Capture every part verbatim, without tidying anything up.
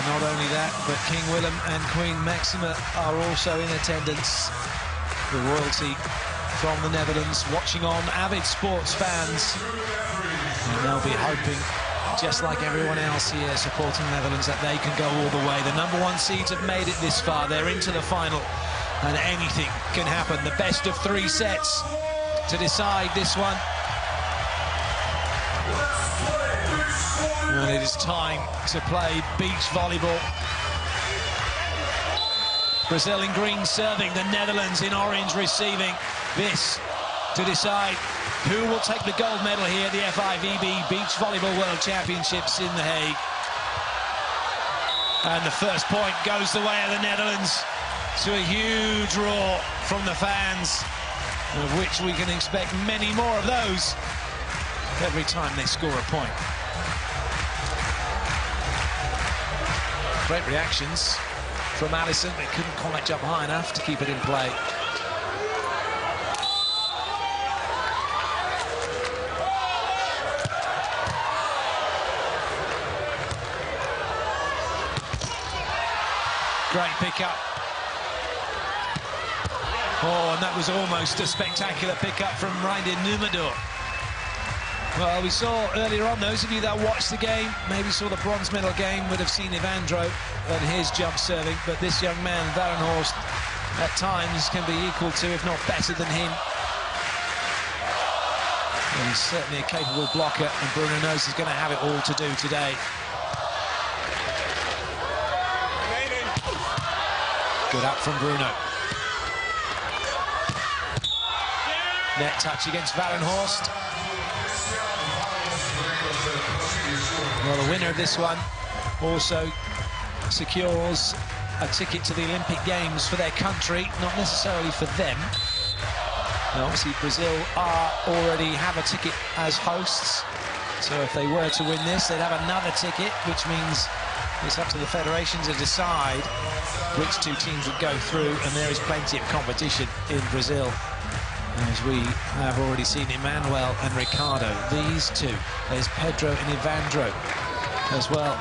And not only that, but King Willem and Queen Maxima are also in attendance. The royalty from the Netherlands watching on, avid sports fans. And they'll be hoping, just like everyone else here supporting the Netherlands, that they can go all the way. The number one seeds have made it this far. They're into the final, and anything can happen. The best of three sets to decide this one. And it is time to play beach volleyball. Brazil in green serving, the Netherlands in orange receiving. This to decide who will take the gold medal here at the F I V B Beach Volleyball World Championships in The Hague. And the first point goes the way of the Netherlands, to a huge roar from the fans, of which we can expect many more of those every time they score a point. Great reactions from Allison. They couldn't collect up high enough to keep it in play. Great pick-up. Oh, and that was almost a spectacular pick-up from Reinier Nummerdor. Well, we saw earlier on, those of you that watched the game, maybe saw the bronze medal game, would have seen Evandro and his jump serving, but this young man, Varenhorst, at times can be equal to, if not better than him. And he's certainly a capable blocker, and Bruno knows he's going to have it all to do today. Good up from Bruno. Net touch against Varenhorst. Well, the winner of this one also secures a ticket to the Olympic Games for their country, not necessarily for them. Now, obviously, Brazil are already have a ticket as hosts, so if they were to win this, they'd have another ticket, which means it's up to the federation to decide which two teams would go through, and there is plenty of competition in Brazil, as we have already seen Emmanuel and Ricardo. These two, there's Pedro and Evandro as well.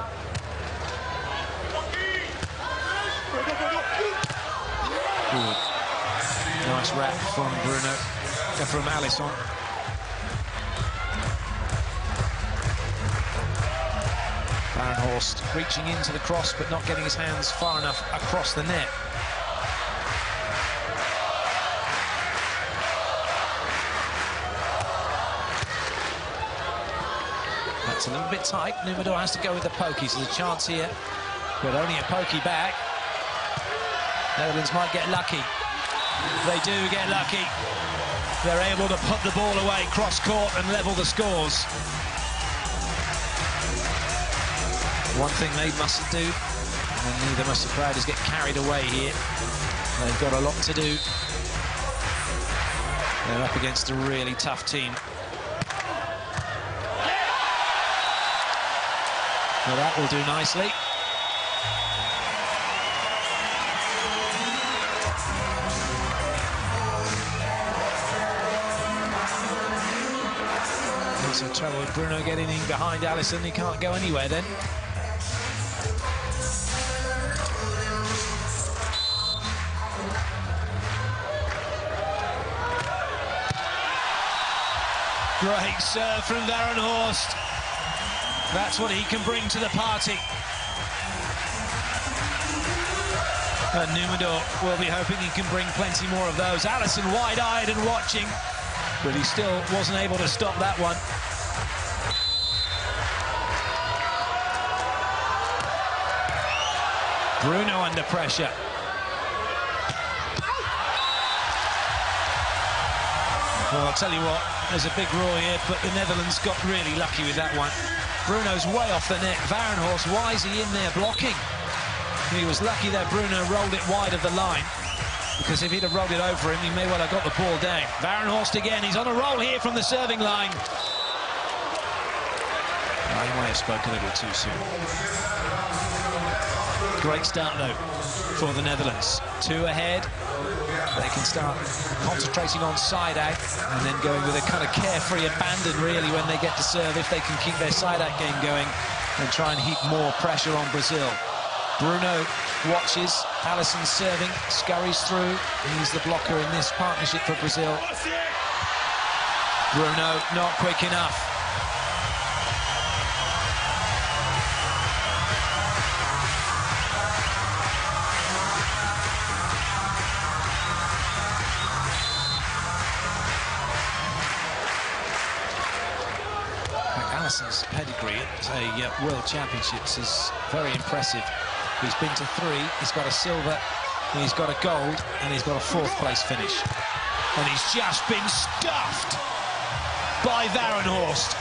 Good. Nice wrap from Bruno, uh, from Alisson. Varenhorst reaching into the cross, but not getting his hands far enough across the net. That's a little bit tight. Nummerdor has to go with the pokey, so there's a chance here, but only a pokey back. Netherlands might get lucky. They do get lucky. They're able to put the ball away cross-court and level the scores. One thing they mustn't do, and neither must the crowd, is get carried away here. They've got a lot to do. They're up against a really tough team. Well, that will do nicely. There's some trouble with Bruno getting in behind Alisson. He can't go anywhere then. Great serve from Varenhorst. That's what he can bring to the party. And Nummerdor will be hoping he can bring plenty more of those. Alisson wide-eyed and watching, but he still wasn't able to stop that one. Bruno under pressure. Well, I'll tell you what, there's a big roar here, but the Netherlands got really lucky with that one. Bruno's way off the net. Varenhorst, why is he in there blocking? He was lucky that Bruno rolled it wide of the line, because if he'd have rolled it over him, he may well have got the ball down. Varenhorst again, he's on a roll here from the serving line. I might have spoken a little too soon. Great start, though, for the Netherlands. Two ahead. They can start concentrating on side-out and then going with a kind of carefree abandon, really, when they get to serve, if they can keep their side-out game going. and try and heap more pressure on Brazil. Bruno watches, Alisson serving, scurries through. He's the blocker in this partnership for Brazil. Bruno not quick enough. Alisson's pedigree at a uh, World Championships is very impressive. He's been to three, he's got a silver, he's got a gold, and he's got a fourth place finish. And he's just been stuffed by Varenhorst.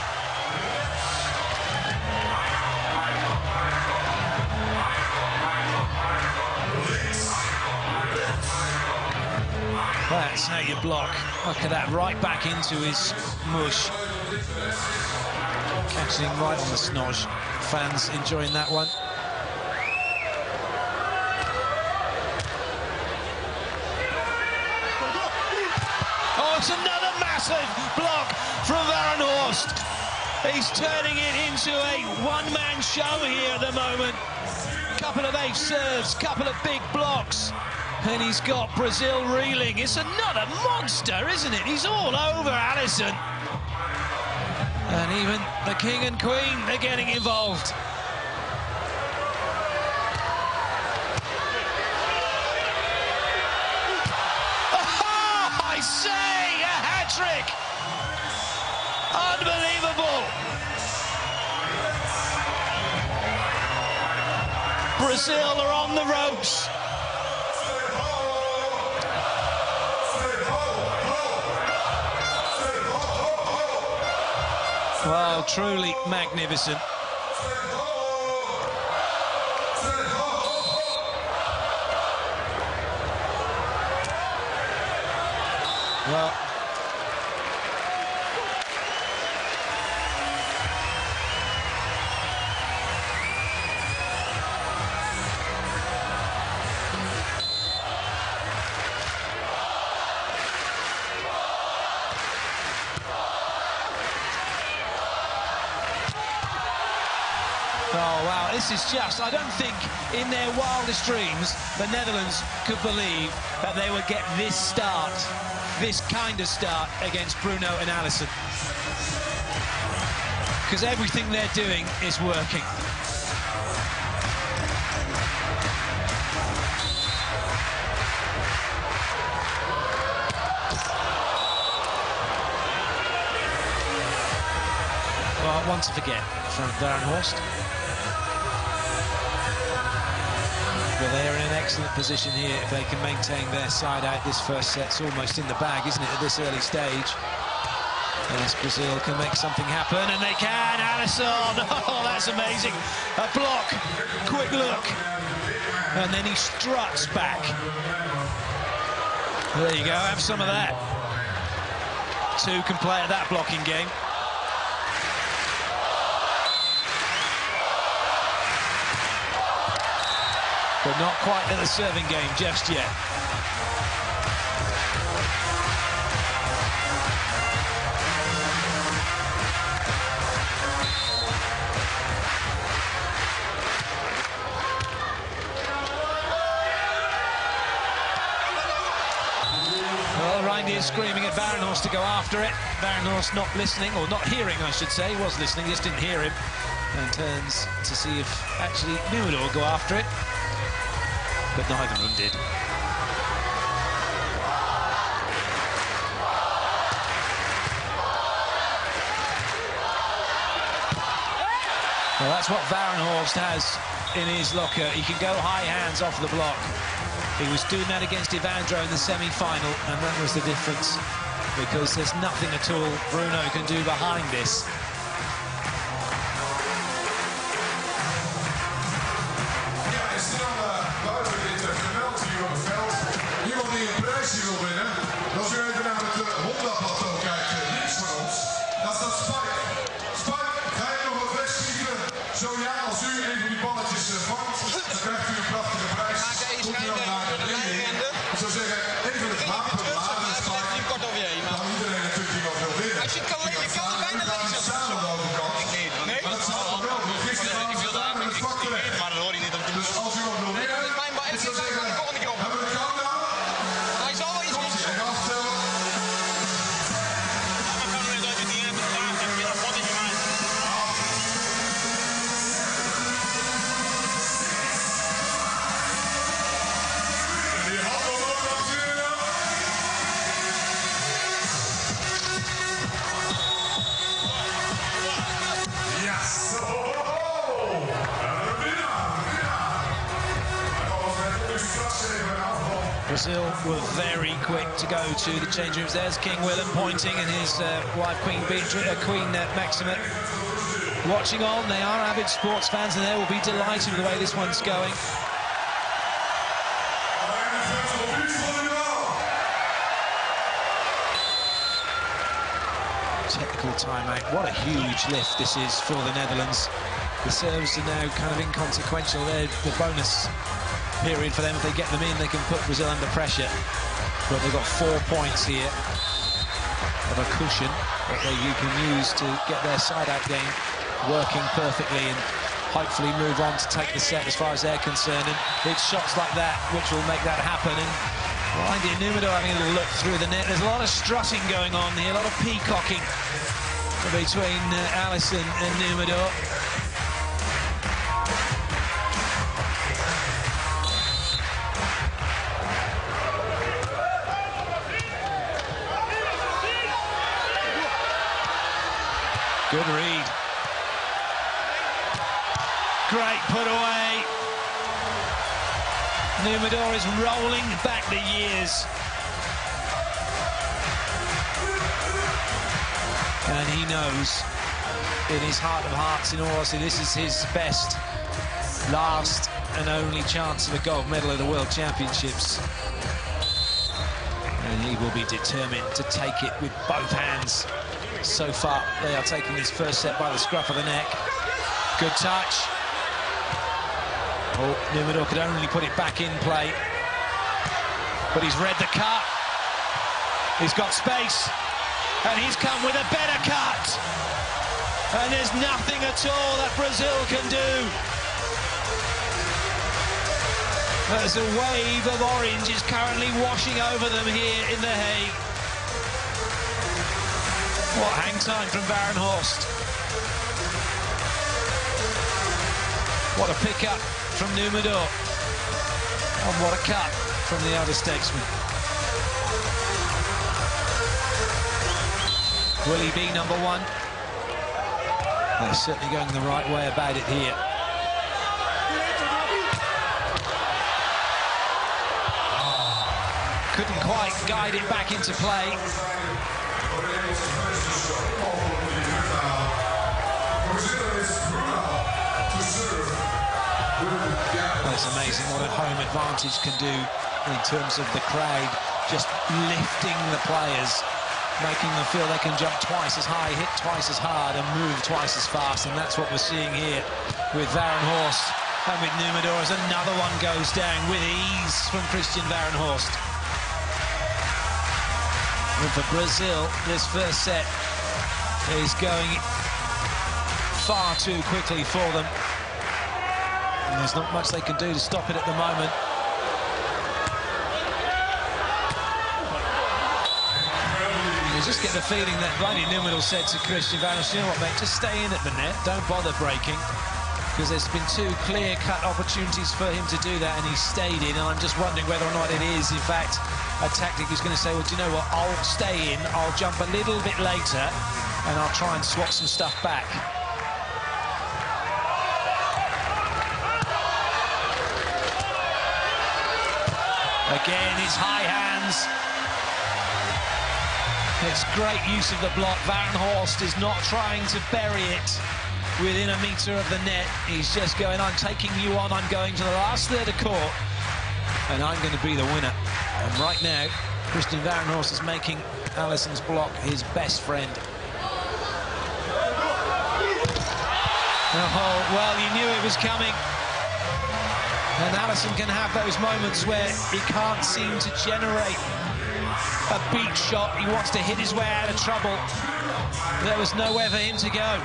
That's how you block. Look at that, right back into his mush. Catching him right on the snosh. Fans enjoying that one. Oh, it's another massive block from Varenhorst. He's turning it into a one-man show here at the moment. Couple of ace serves, couple of big blocks. And he's got Brazil reeling. It's another monster, isn't it? He's all over Alisson. And even the king and queen are getting involved. Oh, I say, a hat-trick! Unbelievable! Brazil are on the ropes. Well, truly magnificent. Well, oh, wow, this is just, I don't think in their wildest dreams the Netherlands could believe that they would get this start, this kind of start against Bruno and Alisson. Because everything they're doing is working. Well, one to forget from Varenhorst. But they're in an excellent position here if they can maintain their side out. This first set's almost in the bag, isn't it, at this early stage? Unless Brazil can make something happen, and they can. Alisson, oh, that's amazing. A block, quick look, and then he struts back. There you go, have some of that. Two can play at that blocking game. But not quite at the serving game just yet. Well, Reindeer screaming at Varenhorst to go after it. Varenhorst not listening, or not hearing, I should say. He was listening, just didn't hear him. And turns to see if actually Nuno will go after it. But neither of them did. Well, that's what Varenhorst has in his locker. He can go high hands off the block. He was doing that against Evandro in the semi-final, and that was the difference, because there's nothing at all Bruno can do behind this. Die wil winnen, dan zullen we even naar het uh, Honda-plateau kijken, links van ons. Dat is dat Spike. Spike, ga je nog wat wegschieven? Zo ja, als u een van die balletjes uh, vangt, dan krijgt u een prachtige prijs. Komt u dan naar de leiding. Ik zou zeggen, even het wapen laden, Spike. Dan iedereen natuurlijk die wat wil winnen. Als je kan, je kan er bijna lezen. Samen aan de overkant. Maar dat zal wel. Gisteren Brazil were very quick to go to the change rooms. There's King Willem pointing, and his uh, wife, Queen Beatrice, uh, Queen uh, Maxima, watching on. They are avid sports fans, and they will be delighted with the way this one's going. Technical timeout. What a huge lift this is for the Netherlands. The serves are now kind of inconsequential. They're the bonus period for them. If they get them in, they can put Brazil under pressure. But they've got four points here of a cushion that they, you can use to get their side-out game working perfectly and hopefully move on to take the set as far as they're concerned. And it's shots like that which will make that happen. And India Numidor having a little look through the net. There's a lot of strutting going on here, a lot of peacocking between uh, Allison and Numidor. Good read. Great put away. Numidor is rolling back the years. And he knows, in his heart of hearts, in all honesty, this is his best, last and only chance of a gold medal at the World Championships. And he will be determined to take it with both hands. So far, they are taking this first set by the scruff of the neck. Good touch. Oh, Numidor could only put it back in play. But he's read the cut. He's got space. And he's come with a better cut. And there's nothing at all that Brazil can do. There's a wave of orange is currently washing over them here in The Hague. What hang time from Varenhorst. What a pick-up from Numidor. And what a cut from the other statesman. Will he be number one? They're certainly going the right way about it here. Couldn't quite guide it back into play. That's amazing what a home advantage can do in terms of the crowd, just lifting the players, making them feel they can jump twice as high, hit twice as hard and move twice as fast. And that's what we're seeing here with Varenhorst and with Numidor as another one goes down with ease from Christian Varenhorst. And for Brazil, this first set is going far too quickly for them. And there's not much they can do to stop it at the moment. You just get the feeling that Vladimir Numidor said to Christian Varenhorst, you know what, mate, just stay in at the net, don't bother breaking, because there's been two clear-cut opportunities for him to do that, and he stayed in, and I'm just wondering whether or not it is, in fact, a tactic he's going to say, well, do you know what, I'll stay in, I'll jump a little bit later, and I'll try and swap some stuff back. Again, his high hands. It's great use of the block. Varenhorst is not trying to bury it within a metre of the net. He's just going, I'm taking you on, I'm going to the last third of court, and I'm going to be the winner. And right now, Christian Varenhorst is making Allison's block his best friend. Oh, well, you knew it was coming. And Allison can have those moments where he can't seem to generate a beat shot. He wants to hit his way out of trouble. There was nowhere for him to go.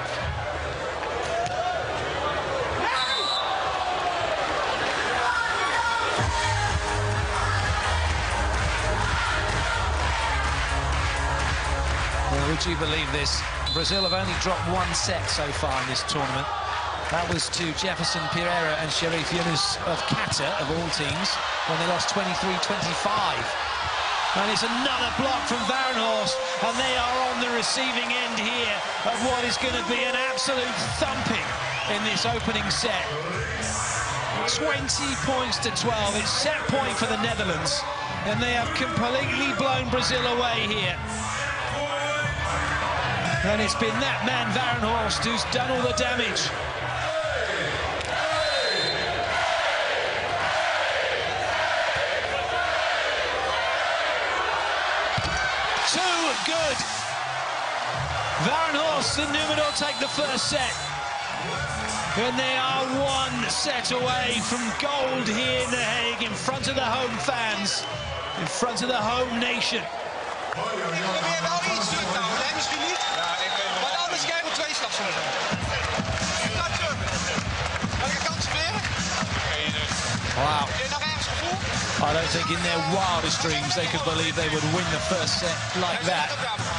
Well, would you believe this? Brazil have only dropped one set so far in this tournament. That was to Jefferson Pereira and Sherif Yunus of Qatar, of all teams, when they lost twenty-three twenty-five. And it's another block from Varenhorst, and they are on the receiving end here of what is going to be an absolute thumping in this opening set. twenty points to twelve. It's set point for the Netherlands, and they have completely blown Brazil away here. And it's been that man, Varenhorst, who's done all the damage. Too good. Varenhorst and Numador take the first set. And they are one set away from gold here in The Hague, in front of the home fans, in front of the home nation. Wow. I don't think in their wildest dreams they could believe they would win the first set like that.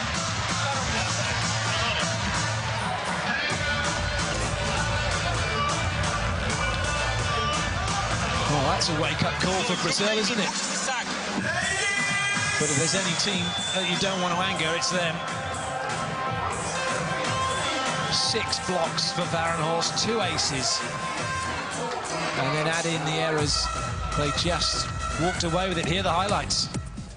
Well, that's a wake-up call for Brazil, isn't it? But if there's any team that you don't want to anger, it's them. Six blocks for Varenhorst, two aces. And then add in the errors. They just walked away with it. Here are the highlights.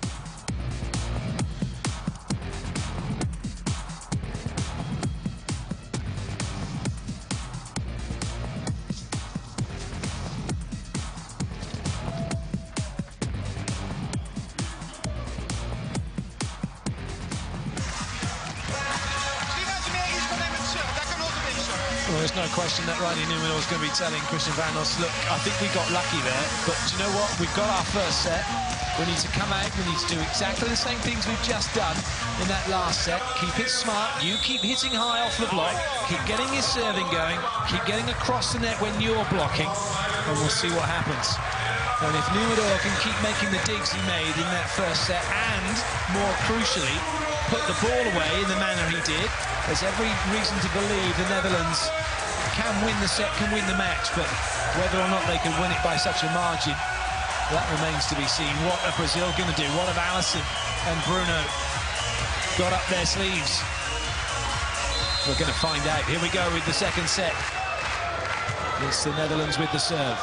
Well, there's no question that Riley Numador is going to be telling Christian Varenhorst, look, I think we got lucky there, but do you know what? We've got our first set. We need to come out, we need to do exactly the same things we've just done in that last set. Keep it smart, you keep hitting high off the block, keep getting your serving going, keep getting across the net when you're blocking, and we'll see what happens. And if Numador can keep making the digs he made in that first set, and, more crucially, put the ball away in the manner he did, there's every reason to believe the Netherlands can win the set, can win the match, but whether or not they can win it by such a margin, that remains to be seen. What are Brazil going to do? What have Alisson and Bruno got up their sleeves? We're going to find out. Here we go with the second set. It's the Netherlands with the serve.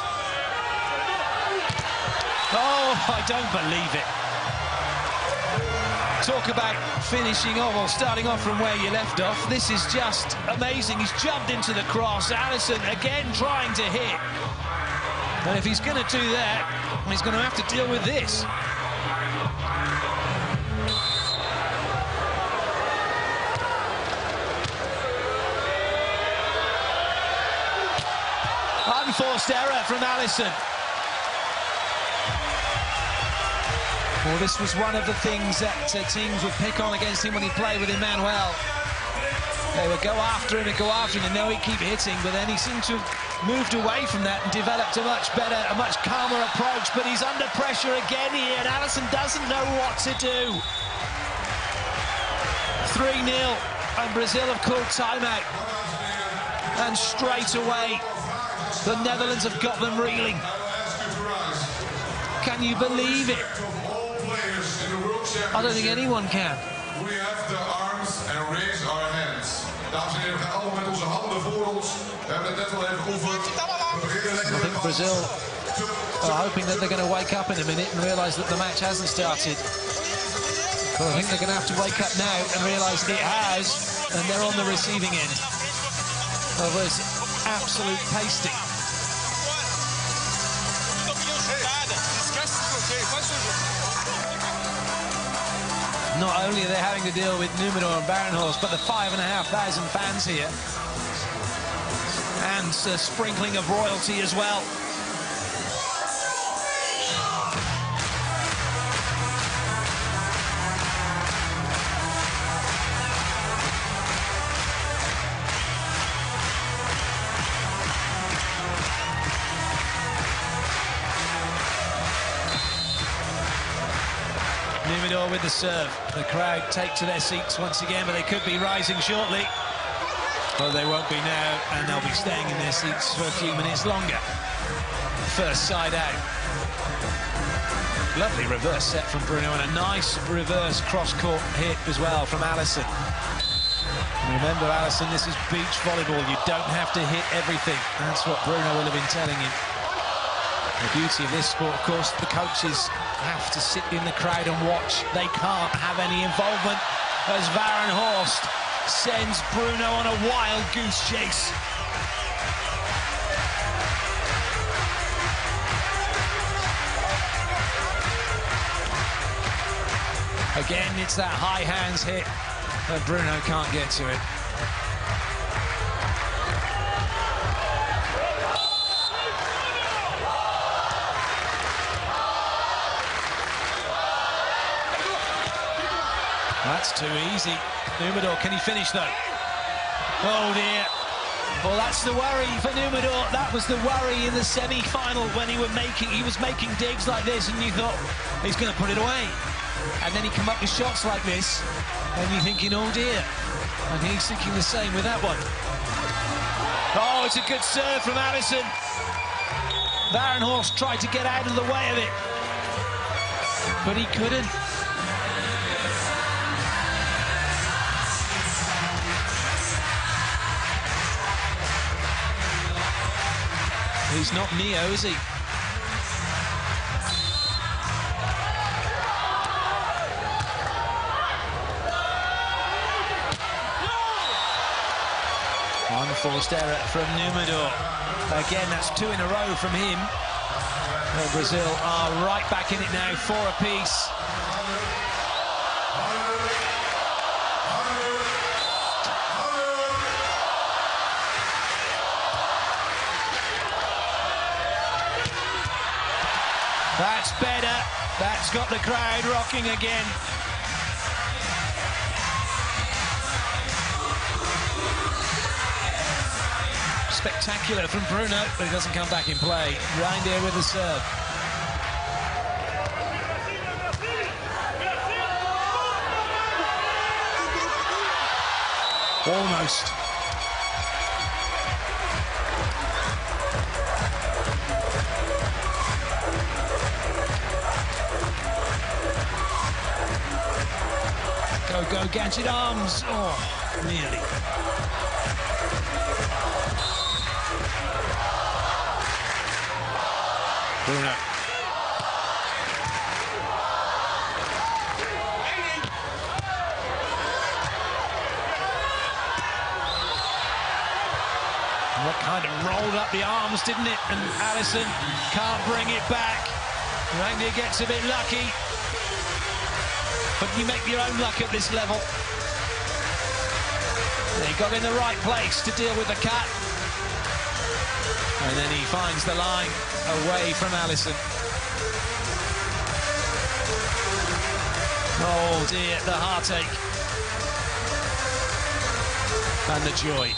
Oh, I don't believe it. Talk about finishing off or starting off from where you left off. This is just amazing. He's jumped into the cross. Alisson again trying to hit. And if he's going to do that, he's going to have to deal with this. Unforced error from Alisson. Well, this was one of the things that uh, teams would pick on against him when he played with Emmanuel. They would go after him and go after him, and now he'd keep hitting, but then he seemed to have moved away from that and developed a much better, a much calmer approach, but he's under pressure again here, and Alisson doesn't know what to do. three nil, and Brazil have called timeout. And straight away, the Netherlands have got them reeling. Can you believe it? I don't think anyone can. We have the arms and raise our hands. Dames en heren, we gaan allemaal met onze handen voor ons. We hebben het net al even geoefend. We beginnen lekker. I think Brazil are hoping that they're going to wake up in a minute and realise that the match hasn't started. But I think they're going to have to wake up now and realise it has, and they're on the receiving end of this absolute pasting. Not only are they having to deal with Numador and Varenhorst, but the five and a half thousand fans here. And a sprinkling of royalty as well. Numador with the serve. The crowd take to their seats once again, but they could be rising shortly. Well, they won't be now, and they'll be staying in their seats for a few minutes longer. First side out. Lovely reverse set from Bruno, and a nice reverse cross-court hit as well from Alisson. And remember, Alisson, this is beach volleyball. You don't have to hit everything. That's what Bruno will have been telling him. The beauty of this sport, of course, the coaches have to sit in the crowd and watch. They can't have any involvement as Varenhorst sends Bruno on a wild goose chase. Again, it's that high hands hit, but Bruno can't get to it. That's too easy. Numador, can he finish though? Oh dear. Well, that's the worry for Numador. That was the worry in the semi-final when he were making he was making digs like this, and you thought he's going to put it away. And then he come up with shots like this, and you're thinking, oh dear. And he's thinking the same with that one. Oh, it's a good serve from Alisson. Varenhorst tried to get out of the way of it, but he couldn't. He's not Neo, is he? Unforced error from Numador. Again, that's two in a row from him. Well, Brazil are right back in it now, four apiece. That's better. That's got the crowd rocking again. Spectacular from Bruno, but he doesn't come back in play. Reindeer with the serve. Almost. Go, go, Gadget arms. Oh, nearly. Bruno. What kind of rolled up the arms, didn't it? And Alisson can't bring it back. Reindeer gets a bit lucky. But you make your own luck at this level. He got in the right place to deal with the cat. And then he finds the line away from Alisson. Oh dear, the heartache. And the joy.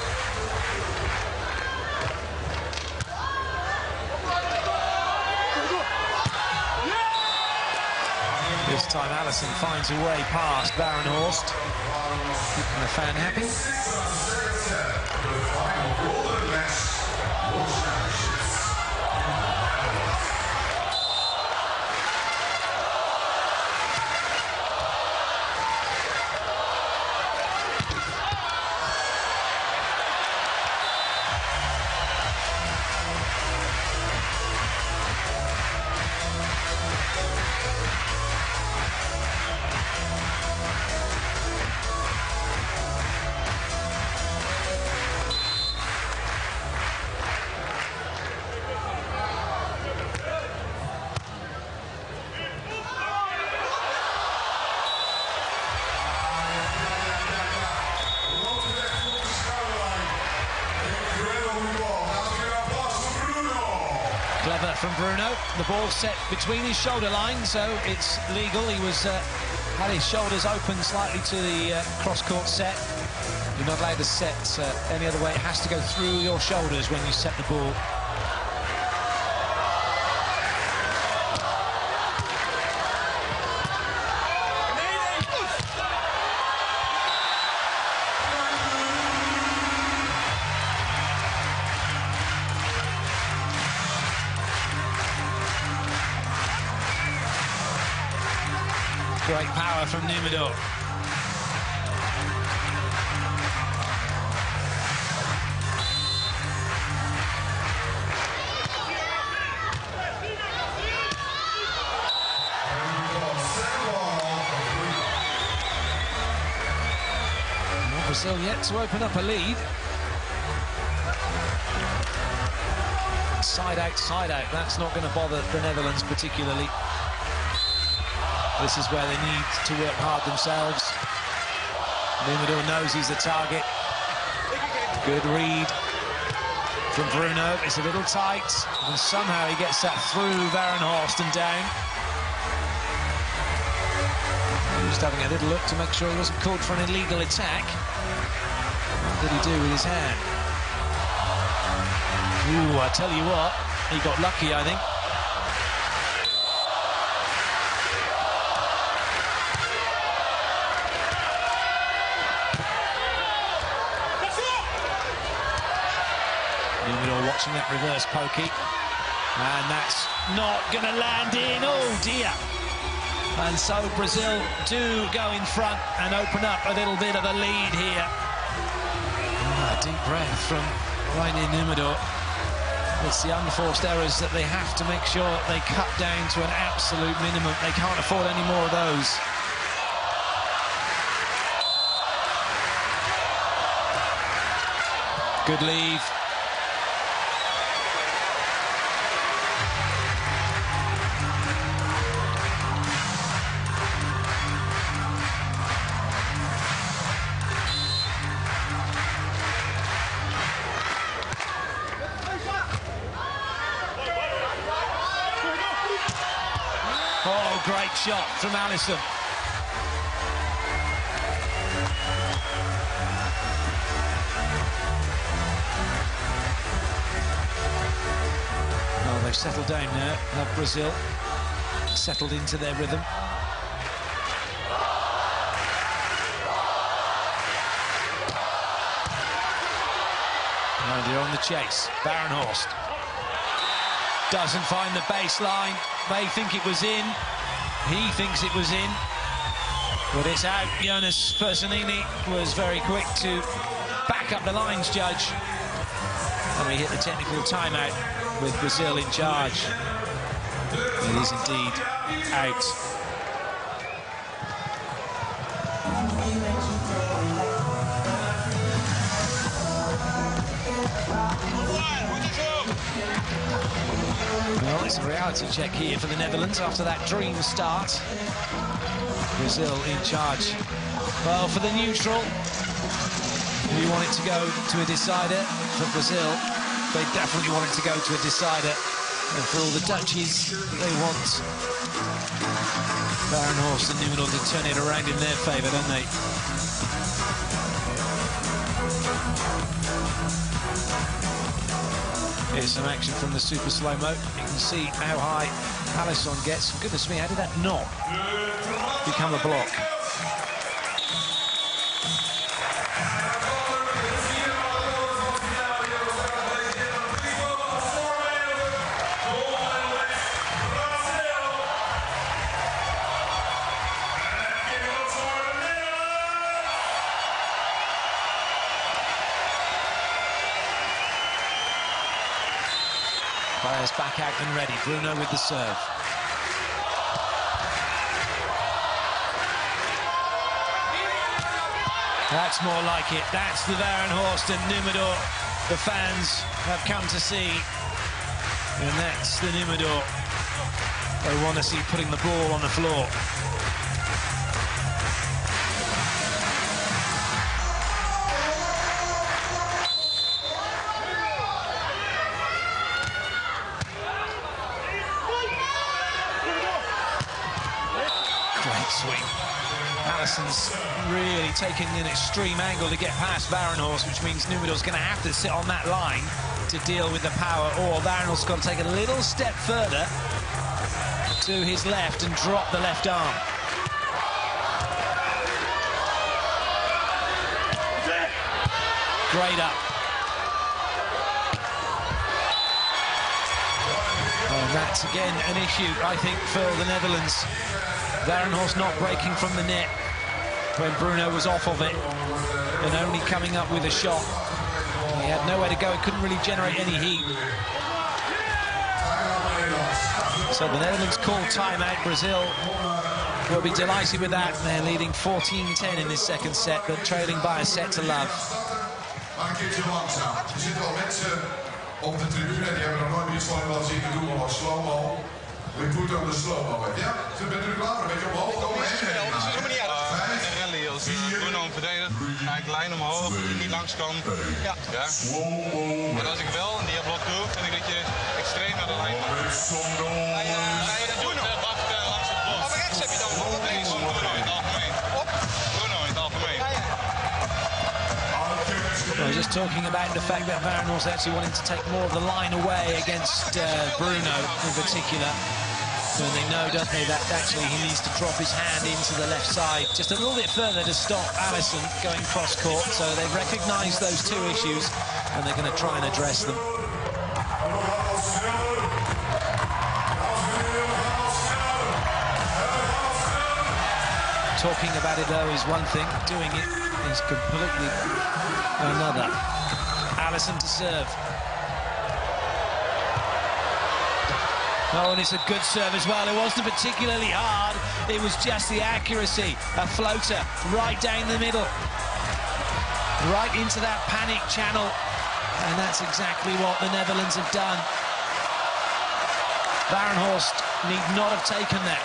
This time Alisson finds a way past Varenhorst. Keeping the fan happy. Clever from Bruno. The ball set between his shoulder lines, so it's legal. He was uh, had his shoulders open slightly to the uh, cross-court set. You're not allowed to set uh, any other way. It has to go through your shoulders when you set the ball. Great power from Numador. Brazil yet to open up a lead. Side out, side out. That's not going to bother the Netherlands particularly. This is where they need to work hard themselves. Numidor knows he's the target. Good read from Bruno. It's a little tight, and somehow he gets that through Varenhorst and down. Just having a little look to make sure he wasn't called for an illegal attack. What did he do with his hand? Ooh, I tell you what, he got lucky, I think. Numidor watching that reverse pokey, and that's not going to land in. Oh dear. And so Brazil do go in front and open up a little bit of a lead here. Ah, deep breath from Rainer Numidor. It's the unforced errors that they have to make sure they cut down to an absolute minimum. They can't afford any more of those. Good leave. Oh, great shot from Alisson. Oh, they've settled down now, have Brazil. Settled into their rhythm. And they're on the chase. Varenhorst doesn't find the baseline. They think it was in. He thinks it was in. But it's out. Jonas Personini was very quick to back up the lines, judge. And we hit the technical timeout with Brazil in charge. It is indeed out. Well, it's a reality check here for the Netherlands after that dream start. Brazil in charge. Well, for the neutral, we want it to go to a decider. For Brazil, they definitely want it to go to a decider. And for all the Dutchies, they want Varenhorst and Numidor to turn it around in their favour, don't they? Here's some action from the super slow-mo. You can see how high Alisson gets. Goodness me, how did that not become a block? Players back out and ready. Bruno with the serve. That's more like it. That's the Varenhorst and Numidor the fans have come to see. And that's the Numidor they want to see putting the ball on the floor. Great swing. Alisson's really taking an extreme angle to get past Varenhorst, which means Numidor's going to have to sit on that line to deal with the power, or Varenhorst's got to take a little step further to his left and drop the left arm. Great up. Oh, that's again an issue, I think, for the Netherlands. Varenhorst not breaking from the net when Bruno was off of it and only coming up with a shot. He had nowhere to go, he couldn't really generate any heat. So the Netherlands call timeout. Brazil will be delighted with that. They're leading fourteen ten in this second set, but trailing by a set to love. Maar een keertje langzaam. Er zitten wel mensen op de tribune die hebben nog nooit iets van wat zien doen, maar wat slow-mo. We put on the slow-mo. Ja, ze bent er klaar. Een beetje omhoog komen. Dat is helemaal niet uit. In rally, als Bruno hem verdedigt, ga ik lijn omhoog, dat hij niet langs kan. Ja. Ja. En als ik wel een diablok doe, vind ik dat je extreem naar de lijn mag. Ga je dat doen? Wacht langs het blok. Maar rechts heb je dan nog links. Bruno in het algemeen. Op. Bruno in het algemeen. Well, just talking about the fact that Varanhorst actually wanting to take more of the line away against uh, Bruno in particular. And they know, don't they, that actually he needs to drop his hand into the left side just a little bit further to stop Allison going cross-court. So they've recognised those two issues and they're going to try and address them. Talking about it, though, is one thing. Doing it is completely another. Allison to serve. Oh, and it's a good serve as well. It wasn't particularly hard. It was just the accuracy. A floater right down the middle. Right into that panic channel. And that's exactly what the Netherlands have done. Varanhorst need not have taken that.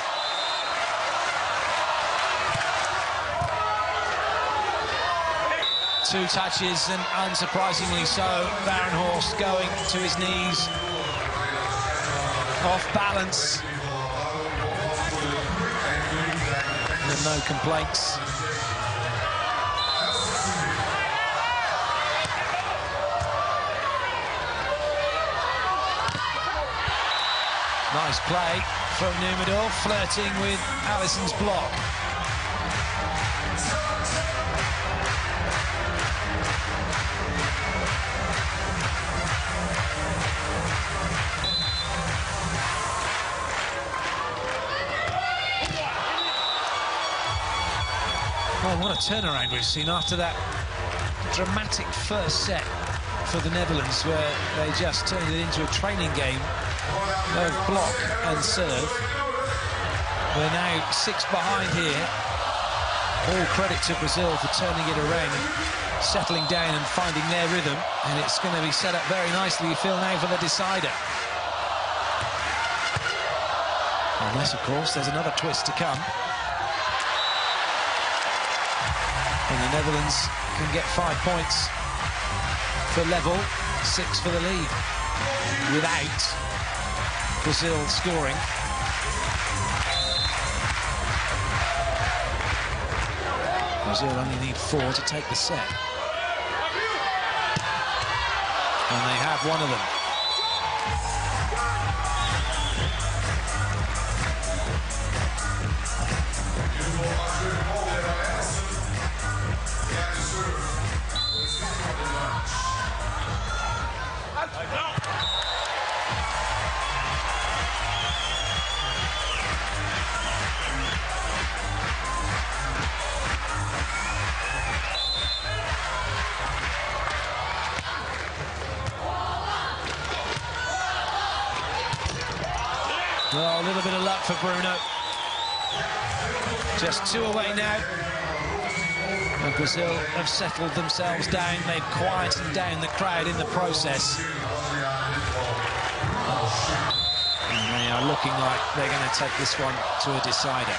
Two touches, and unsurprisingly so, Varanhorst going to his knees. Off balance. And no complaints. Nice play from Numador, flirting with Allison's block. Oh, what a turnaround we've seen after that dramatic first set for the Netherlands, where they just turned it into a training game of block and serve. We're now six behind here. All credit to Brazil for turning it around, settling down and finding their rhythm, and it's going to be set up very nicely, you feel, now for the decider. Unless, of course, there's another twist to come. And the Netherlands can get five points for level, six for the lead, without Brazil scoring. Brazil only need four to take the set. And they have one of them. Well, a little bit of luck for Bruno. Just two away now. And Brazil have settled themselves down. They've quietened down the crowd in the process. And they are looking like they're going to take this one to a decider.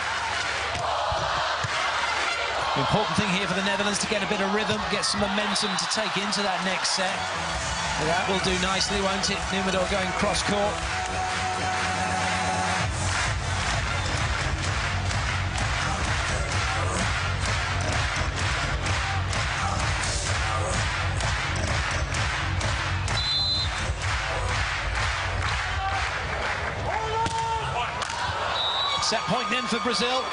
The important thing here for the Netherlands to get a bit of rhythm, get some momentum to take into that next set. And that will do nicely, won't it? Numador going cross-court. Set point then for Brazil.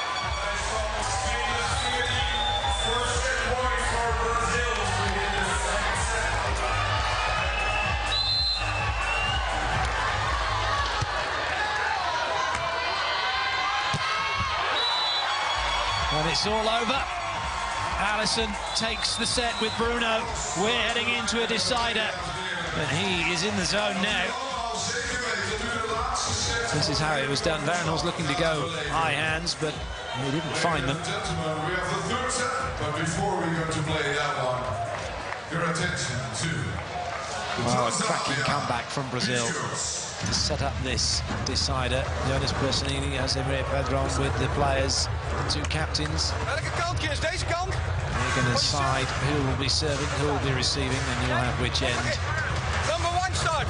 And it's all over. Allison takes the set with Bruno. We're heading into a decider. And he is in the zone now. This is how it was done. Varanhorst looking to go high hands, but He didn't find them. Gentlemen, we have the third set, but before we go to play that one, your attention to Oh, a cracking comeback from Brazil to set up this decider. Jonas Bersenini, Jose Maria Padron with the players, the two captains. Welke kant kies? Deze kant? They're going to decide who will be serving, who will be receiving, and you'll have which end. Number one start.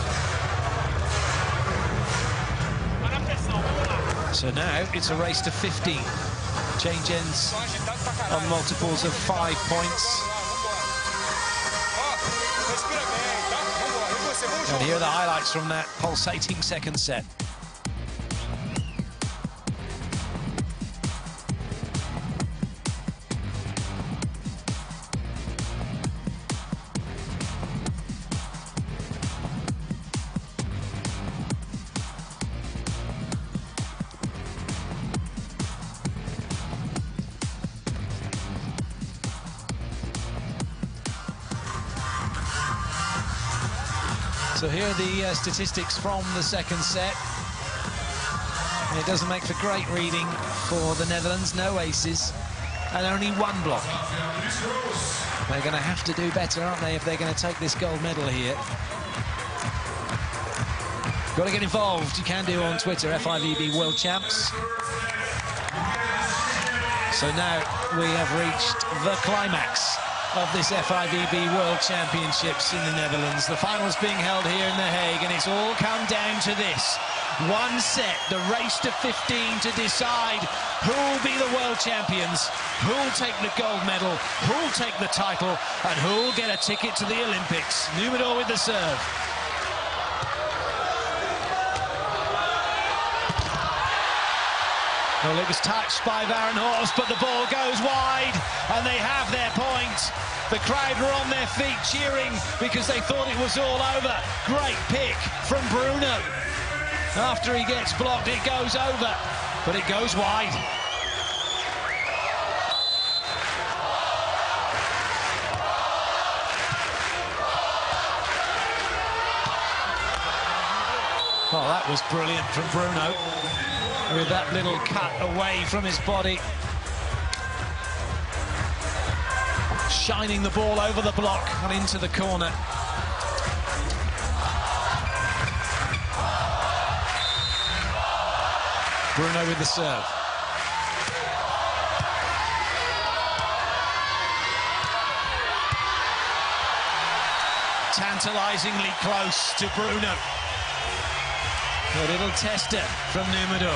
So now it's a race to fifteen. Change ends on multiples of five points. And here are the highlights from that pulsating second set. So here are the uh, statistics from the second set. It doesn't make for great reading for the Netherlands. No aces and only one block. They're going to have to do better, aren't they, if they're going to take this gold medal here. Got to get involved. You can do on Twitter, F I V B World Champs. So now we have reached the climax of this F I V B World Championships in the Netherlands. The final's being held here in The Hague, and it's all come down to this. One set, the race to fifteen to decide who'll be the world champions, who'll take the gold medal, who'll take the title, and who'll get a ticket to the Olympics. Numador with the serve. Well, it was touched by Varenhorst, but the ball goes wide, and they have their point. The crowd were on their feet cheering because they thought it was all over. Great pick from Bruno. After he gets blocked, it goes over, but it goes wide. Oh, that was brilliant from Bruno, with that little cut away from his body. Shining the ball over the block and into the corner. Bruno with the serve. Tantalizingly close to Bruno. A little tester from Numador.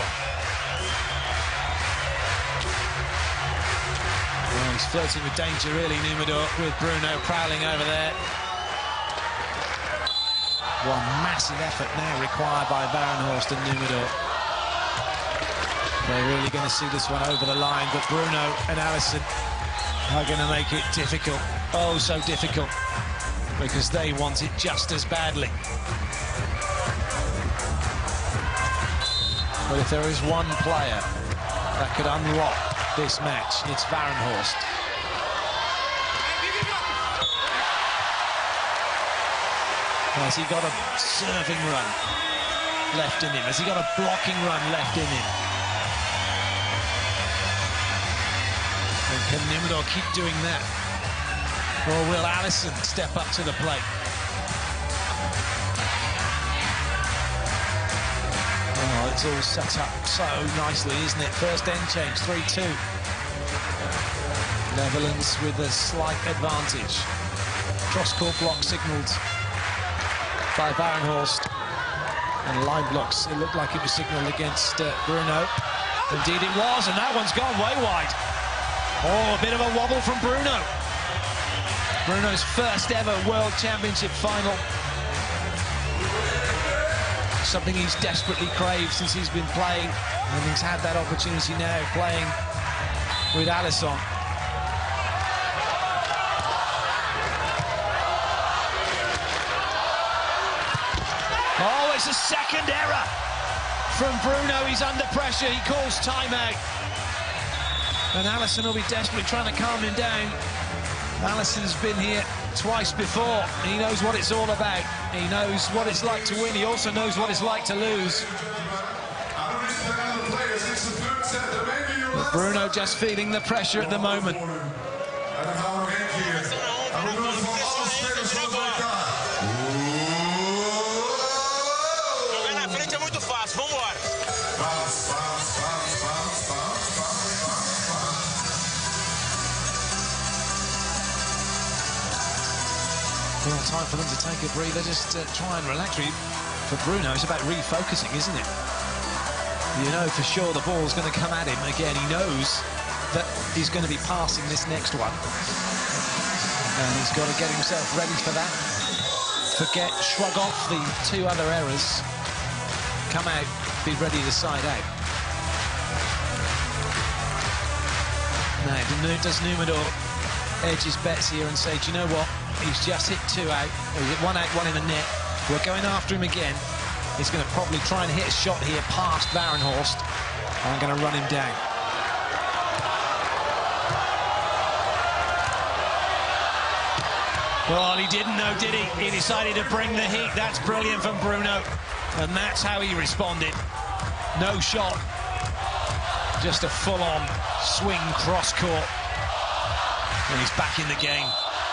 Well, he's flirting with danger, really, Numador, with Bruno prowling over there. One massive effort now required by Varenhorst and Numador. They're really going to see this one over the line, but Bruno and Alisson are going to make it difficult. Oh, so difficult, because they want it just as badly. But if there is one player that could unlock this match, it's Varenhorst. Has he got a serving run left in him? Has he got a blocking run left in him? And can Numador keep doing that? Or will Alisson step up to the plate? Oh, it's all set up so nicely, isn't it? First end change, three two. Netherlands with a slight advantage. Cross-court block signalled by Varenhorst. And line blocks, it looked like it was signalled against uh, Bruno. Indeed it was, and that one's gone way wide. Oh, a bit of a wobble from Bruno. Bruno's first ever World Championship final. Something he's desperately craved since he's been playing, and he's had that opportunity now playing with Alisson. Oh, it's a second error from Bruno. He's under pressure, he calls timeout. And Alisson will be desperately trying to calm him down. Alisson's been here twice before. He knows what it's all about. He knows what it's like to win. He also knows what it's like to lose. Out of respect to the players, it's the third set. There may be But Bruno just feeling the pressure at the moment. En dan gaan we nog één keer. En we doen het voor alle spelers van het W K. Na frente é muito fácil, vamos embora. Bounce, bounce, bounce, bounce, bounce, bounce, bounce, bounce. Well, time for them to take a breather, just uh, try and relax. For Bruno, it's about refocusing, isn't it? You know for sure the ball's going to come at him again. He knows that he's going to be passing this next one. And he's got to get himself ready for that. Forget, shrug off the two other errors. Come out, be ready to side out. Now, does Numador edge his bets here and say, do you know what? He's just hit two out, or he's hit one out, one in the net. We're going after him again. He's going to probably try and hit a shot here past Varenhorst. I'm going to run him down. Well, he didn't know, did he? He decided to bring the heat. That's brilliant from Bruno. And that's how he responded. No shot. Just a full-on swing cross-court. And he's back in the game.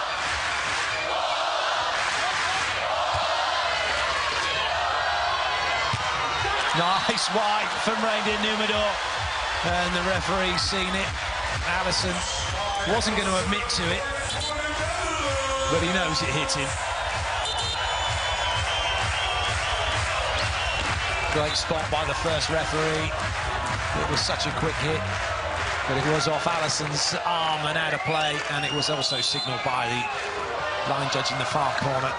Nice wide from Reindeer Numador. And the referee's seen it. Allison wasn't going to admit to it, but he knows it hit him. Great spot by the first referee. It was such a quick hit, but it was off Allison's arm and out of play, and it was also signalled by the line judge in the far corner.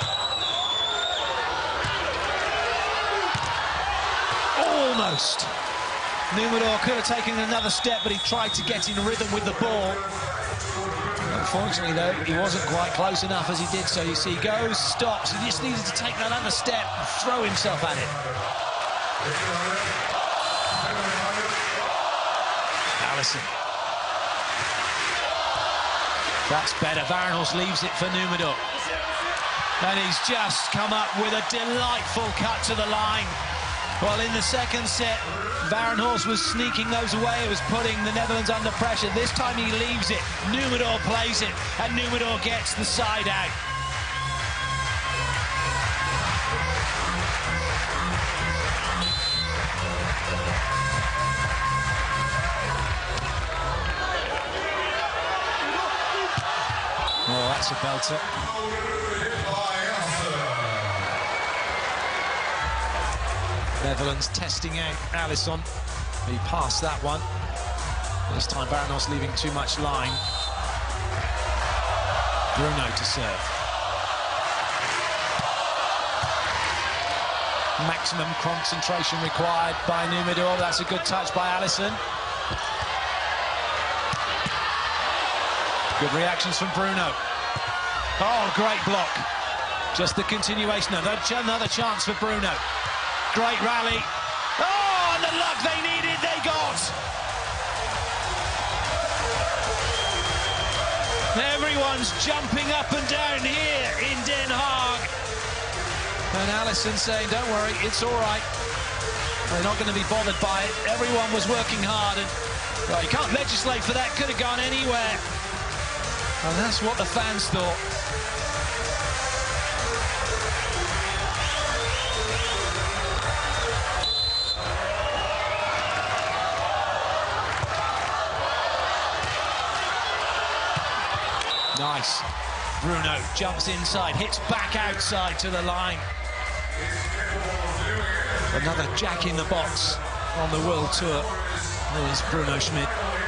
Almost. Numador could have taken another step, but he tried to get in rhythm with the ball. Unfortunately, though, he wasn't quite close enough as he did so. You see, he goes, stops. He just needed to take that other step and throw himself at it. Allison. That's better. Varenhorst leaves it for Numador. And he's just come up with a delightful cut to the line. Well, in the second set, Varenhorst was sneaking those away. It was putting the Netherlands under pressure. This time he leaves it. Numador plays it, and Numador gets the side out. Oh, that's a belter. Netherlands testing out Alisson. He passed that one. This time Varenhorst leaving too much line. Bruno to serve. Maximum concentration required by Numador. That's a good touch by Allison. Good reactions from Bruno. Oh, great block. Just the continuation. Another, another chance for Bruno. Great rally. Oh, and the luck they needed, they got. Everyone's jumping up and down here in Den Haag. And Allison saying, don't worry, it's all right. They're not going to be bothered by it. Everyone was working hard. And well, you can't legislate for that. Could have gone anywhere. And that's what the fans thought. Nice. Bruno jumps inside, hits back outside to the line. Another jack in the box on the World Tour. There's Bruno Schmidt.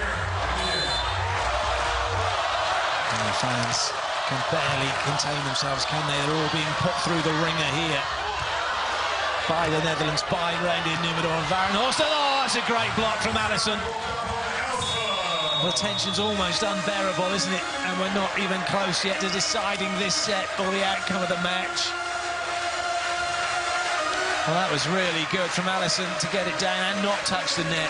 And the fans can barely contain themselves, can they? They're all being put through the ringer here by the Netherlands, by Reindeer Numador and Varenhorst. Oh, that's a great block from Allison. The tension's almost unbearable, isn't it? And we're not even close yet to deciding this set or the outcome of the match. Well, that was really good from Allison to get it down and not touch the net.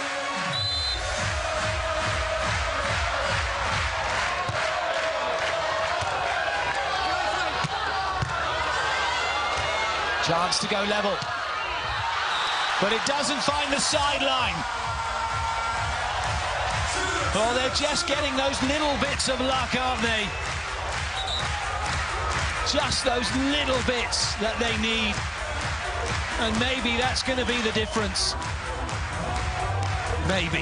Chance to go level. But it doesn't find the sideline. Oh, they're just getting those little bits of luck, aren't they? Just those little bits that they need. And maybe that's going to be the difference. Maybe.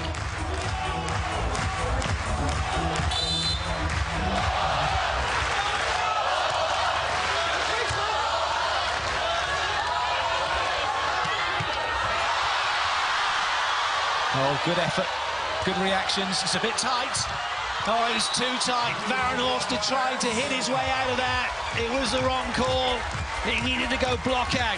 Oh, good effort, good reactions. It's a bit tight. Oh, he's too tight. Varenhorst had tried to hit his way out of that. It was the wrong call. He needed to go block out.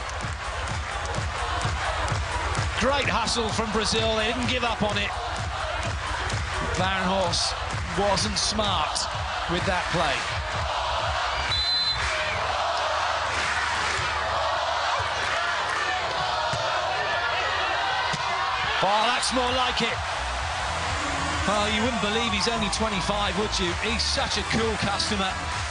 Great hustle from Brazil. They didn't give up on it. Varenhorst wasn't smart with that play. Oh, that's more like it. Oh, you wouldn't believe he's only twenty-five, would you? He's such a cool customer.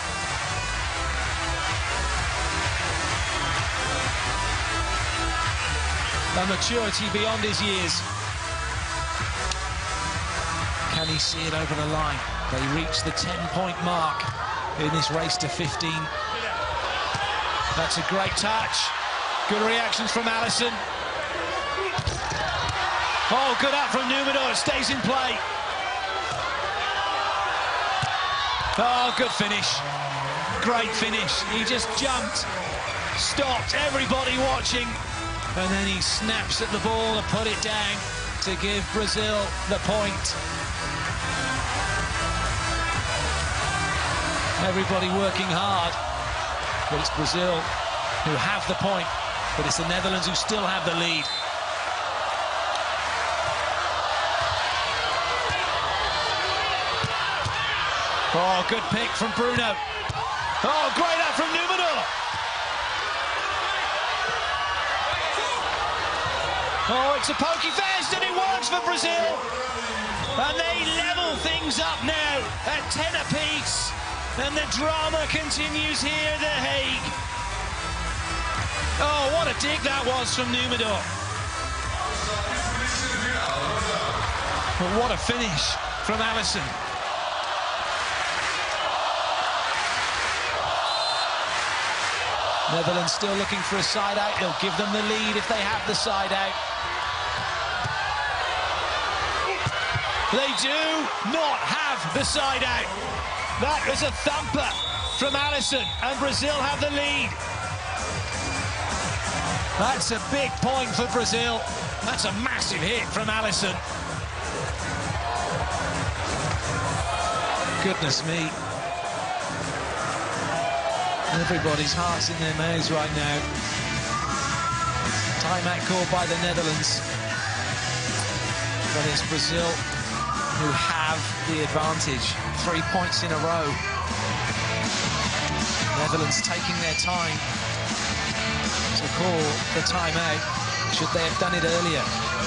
A maturity beyond his years. Can he see it over the line? They reach the ten-point mark in this race to fifteen. That's a great touch. Good reactions from Alisson. Oh, good up from Numador. It stays in play. Oh, good finish. Great finish. He just jumped, stopped everybody watching, and then he snaps at the ball and put it down to give Brazil the point. Everybody working hard, but it's Brazil who have the point, but it's the Netherlands who still have the lead. Oh, good pick from Bruno. Oh, great up from Numador. Oh, it's a pokey fest, and it works for Brazil. And they level things up now at ten apiece. And the drama continues here at The Hague. Oh, what a dig that was from Numador. But what a finish from Alisson. Netherlands still looking for a side out. He'll give them the lead if they have the side out. They do not have the side out. That was a thumper from Alisson, and Brazil have the lead. That's a big point for Brazil. That's a massive hit from Alisson. Goodness me. Everybody's heart's in their mouths right now. Timeout called by the Netherlands. But it's Brazil who have the advantage. Three points in a row. Netherlands taking their time to call the timeout. Should they have done it earlier?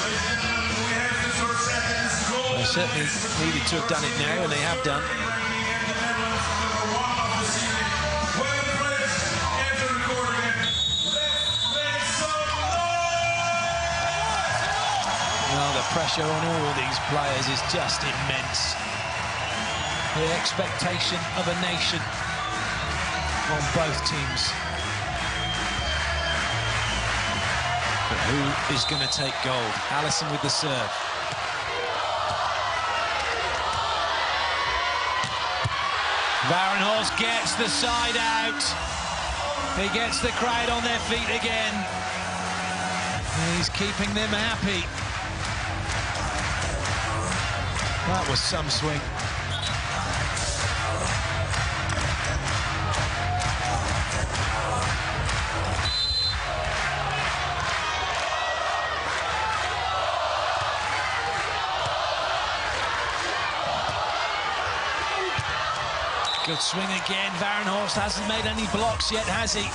They certainly needed to have done it now, and they have done. Well, the pressure on all these players is just immense. The expectation of a nation on both teams. But who is going to take gold? Alisson with the serve. Varenhorst gets the side out. He gets the crowd on their feet again. He's keeping them happy. That was some swing. Good swing again. Varenhorst hasn't made any blocks yet, has he?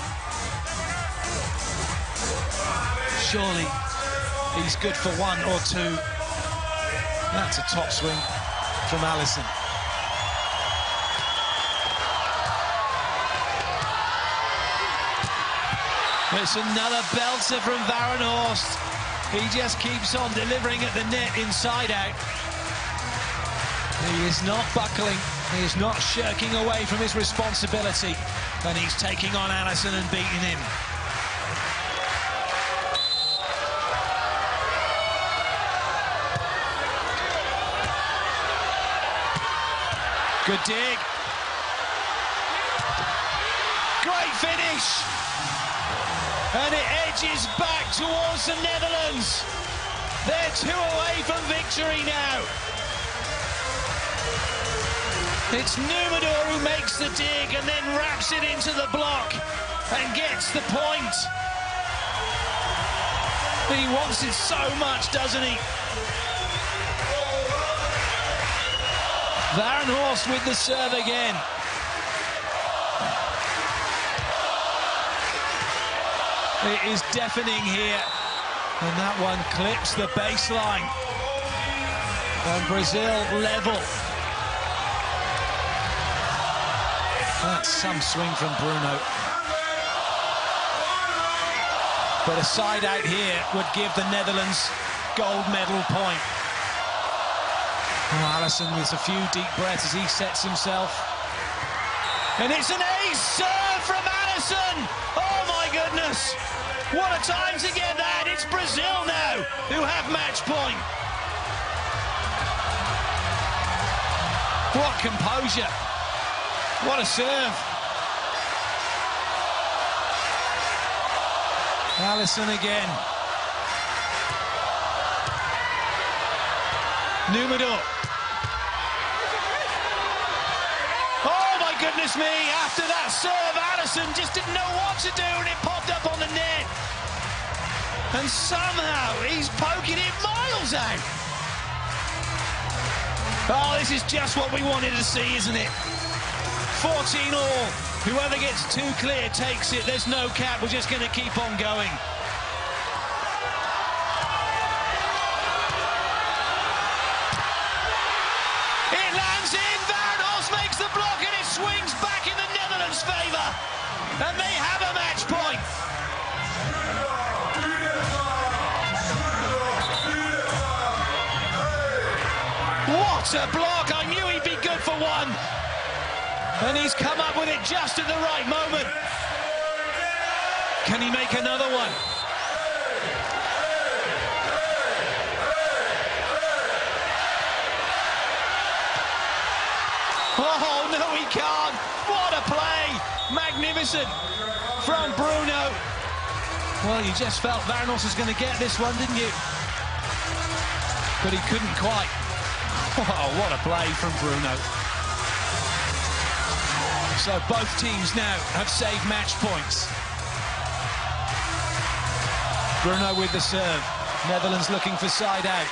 Surely he's good for one or two. That's a top swing from Alisson. It's another belter from Varenhorst. He just keeps on delivering at the net inside out. He is not buckling, he is not shirking away from his responsibility, and he's taking on Allison and beating him. Good dig. Great finish. And it edges back towards the Netherlands. They're two away from victory now. It's Numador who makes the dig and then wraps it into the block and gets the point. He wants it so much, doesn't he? Varenhorst with the serve again. It is deafening here, and that one clips the baseline. And Brazil level. That's some swing from Bruno. But a side out here would give the Netherlands gold medal point. Oh, Allison with a few deep breaths as he sets himself. And it's an ace serve from Allison! Oh my goodness! What a time to get that! It's Brazil now who have match point. What composure! What a serve! Allison again. Numador. Oh my goodness me! After that serve, Allison just didn't know what to do, and it popped up on the net. And somehow he's poking it miles out. Oh, this is just what we wanted to see, isn't it? fourteen all. Whoever gets too clear takes it. There's no cap. We're just going to keep on going. It lands in. Varenhorst makes the block, and it swings back in the Netherlands' favour. And they have a match point. What a block. I knew he'd be good for one. And he's come up with it just at the right moment. Can he make another one? Oh, no, he can't. What a play. Magnificent from Bruno. Well, you just felt Varenhorst was going to get this one, didn't you? But he couldn't quite. Oh, what a play from Bruno. So both teams now have saved match points. Bruno with the serve. Netherlands looking for side out.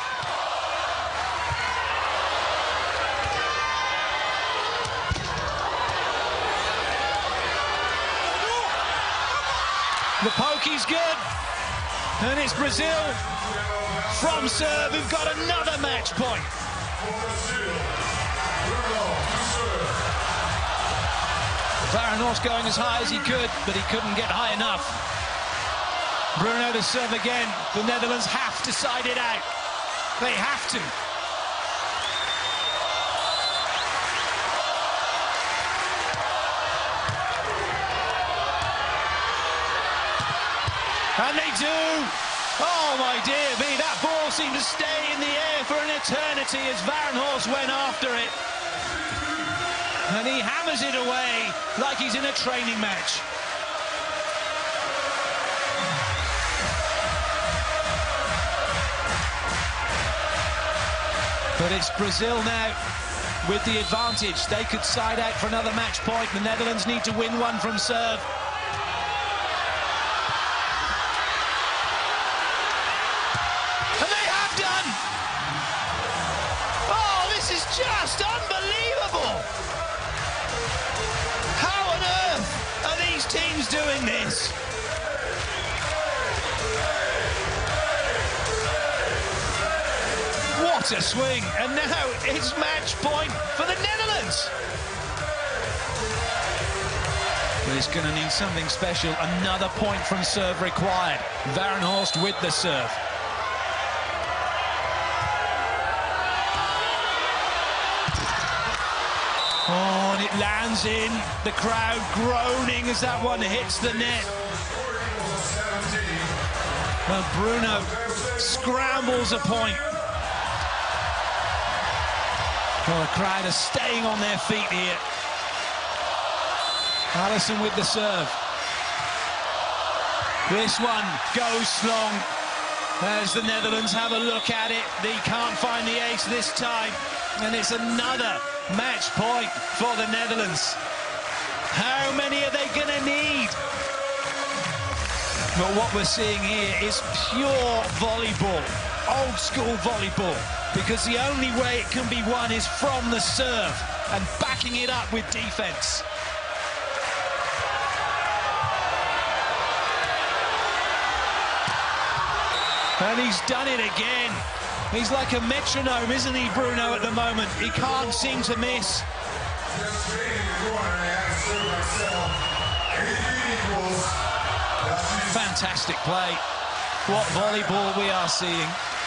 The pokey's good. And it's Brazil from serve who've got another match point. Varenhorst going as high as he could, but he couldn't get high enough. Bruno to serve again. The Netherlands have to side it out. They have to. And they do. Oh, my dear me, that ball seemed to stay in the air for an eternity as Varenhorst went after it. And he hammers it away like he's in a training match. But it's Brazil now with the advantage. They could side out for another match point. The Netherlands need to win one from serve. And they have done! Oh, this is just unbelievable! How on earth are these teams doing this? What a swing, and now it's match point for the Netherlands. But it's going to need something special. Another point from serve required. Varenhorst with the serve. Oh, and it lands in. The crowd groaning as that one hits the net. Well, Bruno scrambles a point. Well, the crowd are staying on their feet here. Alisson with the serve. This one goes long as the Netherlands have a look at it. They can't find the ace this time, and it's another match point for the Netherlands. How many are they going to need? But what we're seeing here is pure volleyball, old school volleyball, because the only way it can be won is from the serve and backing it up with defense. And he's done it again. He's like a metronome, isn't he, Bruno, at the moment? He can't seem to miss. Fantastic play. What volleyball we are seeing.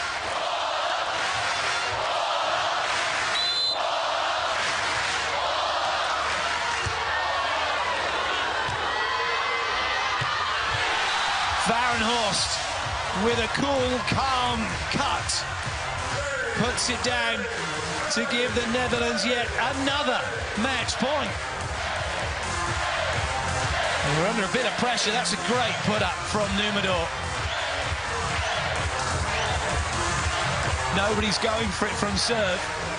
Varenhorst with a cool, calm cut puts it down to give the Netherlands yet another match point. And we're under a bit of pressure. That's a great put-up from Numador. Nobody's going for it from serve.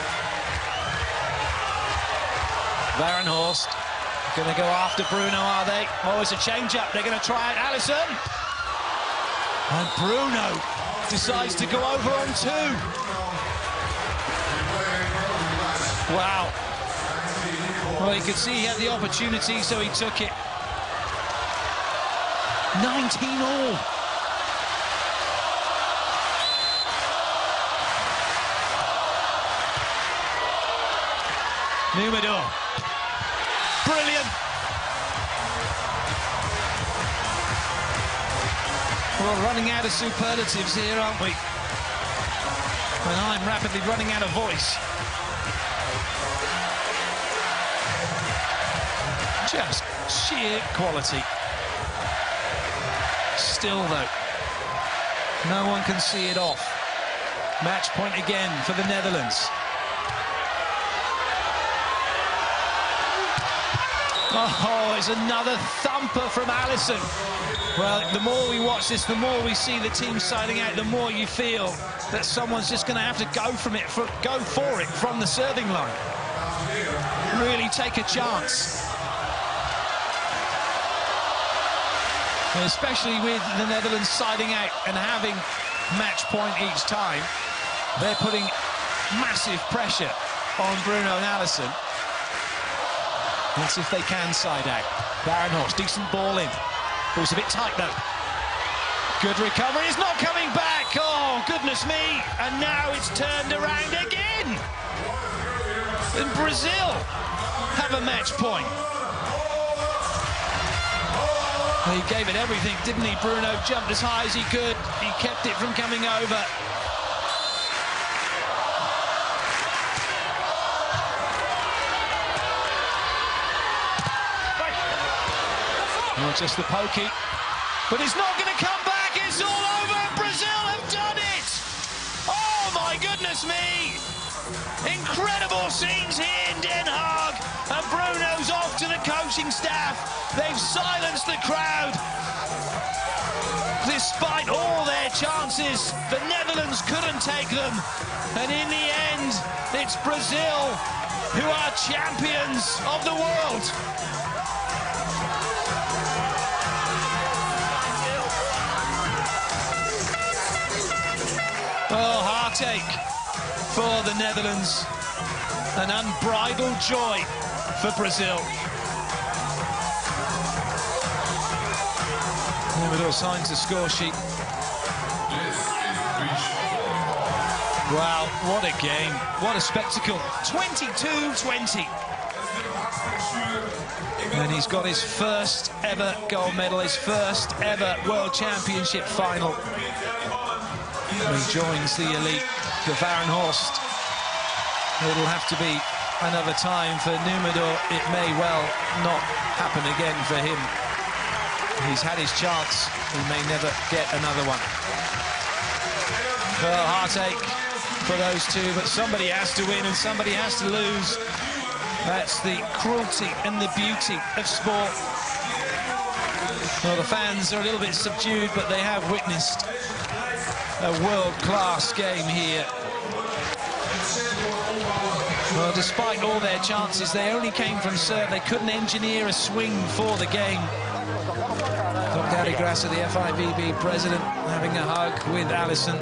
Varenhorst going to go after Bruno, are they? Oh, it's a change-up. They're going to try it. Alisson. And Bruno decides to go over on two. Wow. Well, you could see he had the opportunity, so he took it. nineteen all. Numador. Brilliant. We're running out of superlatives here, aren't we? And I'm rapidly running out of voice. Just sheer quality. Still, though, no one can see it off. Match point again for the Netherlands. Oh, it's another thumper from Alisson. Well, the more we watch this, the more we see the team siding out, the more you feel that someone's just going to have to go from it, for, go for it from the serving line. Really take a chance. And especially with the Netherlands siding out and having match point each time, they're putting massive pressure on Bruno and Alisson. Let's see if they can side out. Varenhorst, decent ball in. Ball's a bit tight, though. Good recovery. It's not coming back. Oh, goodness me. And now it's turned around again. And Brazil have a match point. Well, he gave it everything, didn't he? Bruno jumped as high as he could. He kept it from coming over. Not just the pokey, but it's not going to come back. It's all over. Brazil have done it. Oh, my goodness me. Incredible scenes here in Den Haag. And Bruno's off to the coaching staff. They've silenced the crowd. Despite all their chances, the Netherlands couldn't take them. And in the end, it's Brazil who are champions of the world. Oh, heartache for the Netherlands. An unbridled joy for Brazil. Numador signs the score sheet. Wow, what a game. What a spectacle. twenty-two twenty. And he's got his first ever gold medal, his first ever World Championship final. He joins the elite for Varenhorst. It'll have to be another time for Numitor. It may well not happen again for him. He's had his chance. He may never get another one. Well, heartache for those two, but somebody has to win and somebody has to lose. That's the cruelty and the beauty of sport. Well, the fans are a little bit subdued, but they have witnessed a world-class game here. Well, despite all their chances, they only came from serve. They couldn't engineer a swing for the game. Doctor Adi Grasser, the F I V B president, having a hug with Alison.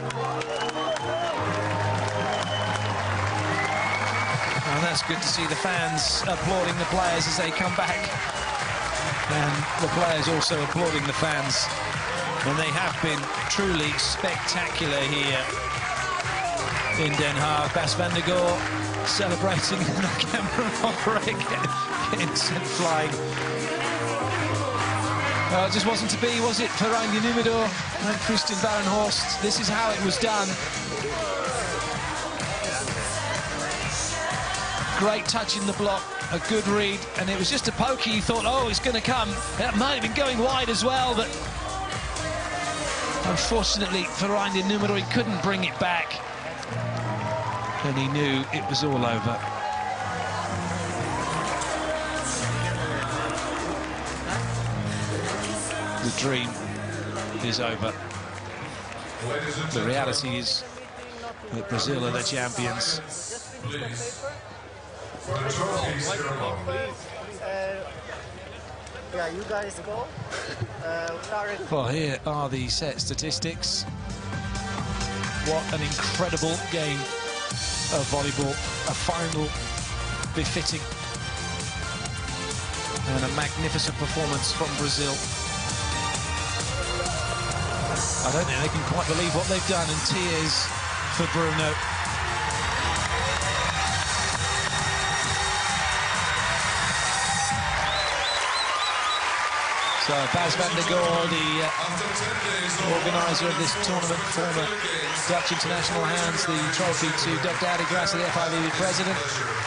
And that's good to see the fans applauding the players as they come back. And the players also applauding the fans. And they have been truly spectacular here in Den Haag. Bas van der Goor celebrating, and the camera operator getting sent flying. Well, it just wasn't to be, was it, for Reinier Numitor and Christian Barenhorst? This is how it was done. Great touch in the block, a good read, and it was just a pokey. You thought, oh, it's going to come. That might have been going wide as well, but unfortunately for Reinier Numitor, he couldn't bring it back. And he knew it was all over. The dream is over. The reality is that Brazil are the champions. Yeah, you guys go. Uh, well, here are the set statistics. What an incredible game of volleyball. A final befitting. And a magnificent performance from Brazil. I don't think they can quite believe what they've done, and tears for Bruno. So Bas van der Goor, the uh, organiser of this tournament, former Dutch international, hands the trophy to Doctor Adi Grasser, the F I V B president.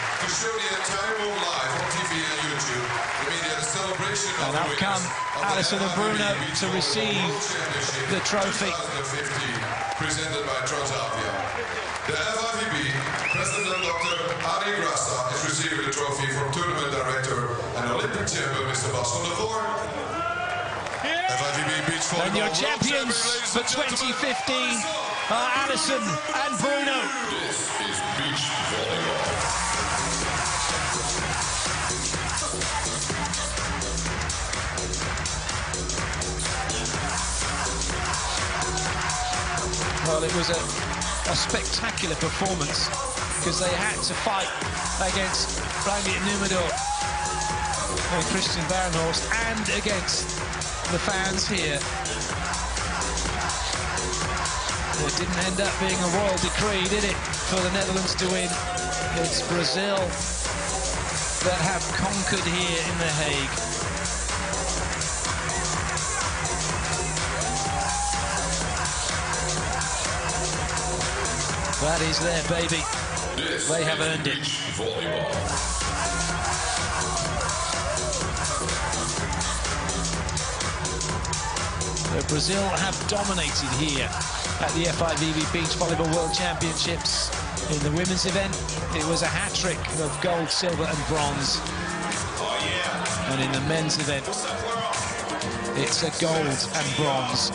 And up come Alison and Bruno to receive the trophy. Presented by Transavia. The F I V B president, Doctor Adi Grasser, is receiving the trophy from tournament director and Olympic champion, Mister Bas van der Goor. And your champions for twenty fifteen are Alison and Bruno. This is beach volleyball. Well, it was a, a spectacular performance because they had to fight against Reinier Numitor and Christian Barenhorst and against the fans here. It didn't end up being a royal decree, did it, for the Netherlands to win? It's Brazil that have conquered here in The Hague. That is their baby. This they have earned it. Volleyball. Brazil have dominated here at the F I V B Beach Volleyball World Championships. In the women's event, it was a hat-trick of gold, silver and bronze. And in the men's event, it's a gold and bronze.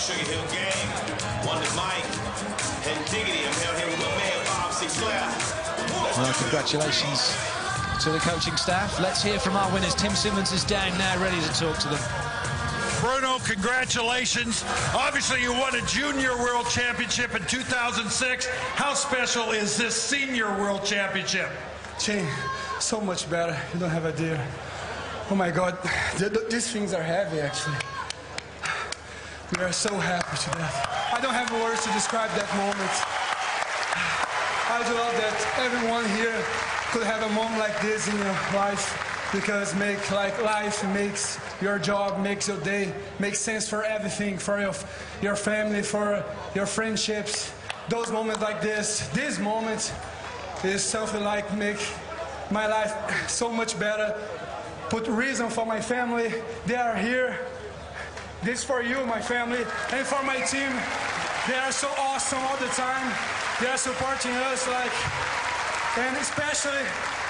Well, congratulations to the coaching staff. Let's hear from our winners. Tim Simmons is down now, ready to talk to them. Bruno, congratulations. Obviously, you won a junior world championship in two thousand six. How special is this senior world championship? Shane, so much better. You don't have idea. Oh my God, th th these things are heavy, actually. We are so happy to that. I don't have words to describe that moment. I love that everyone here could have a moment like this in your life, because make like life makes your job, makes your day, makes sense for everything, for your your family, for your friendships. Those moments like this, this moment is something like make my life so much better. Put reason for my family. They are here. This for you, my family, and for my team. They are so awesome all the time. They are supporting us, like, and especially,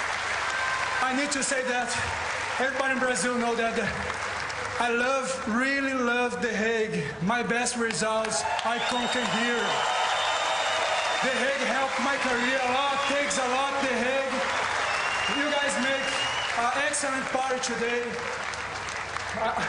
I need to say that everybody in Brazil know that I love, really love The Hague. My best results I conquer here. The Hague helped my career a lot, takes a lot, The Hague. You guys make an excellent party today. Uh,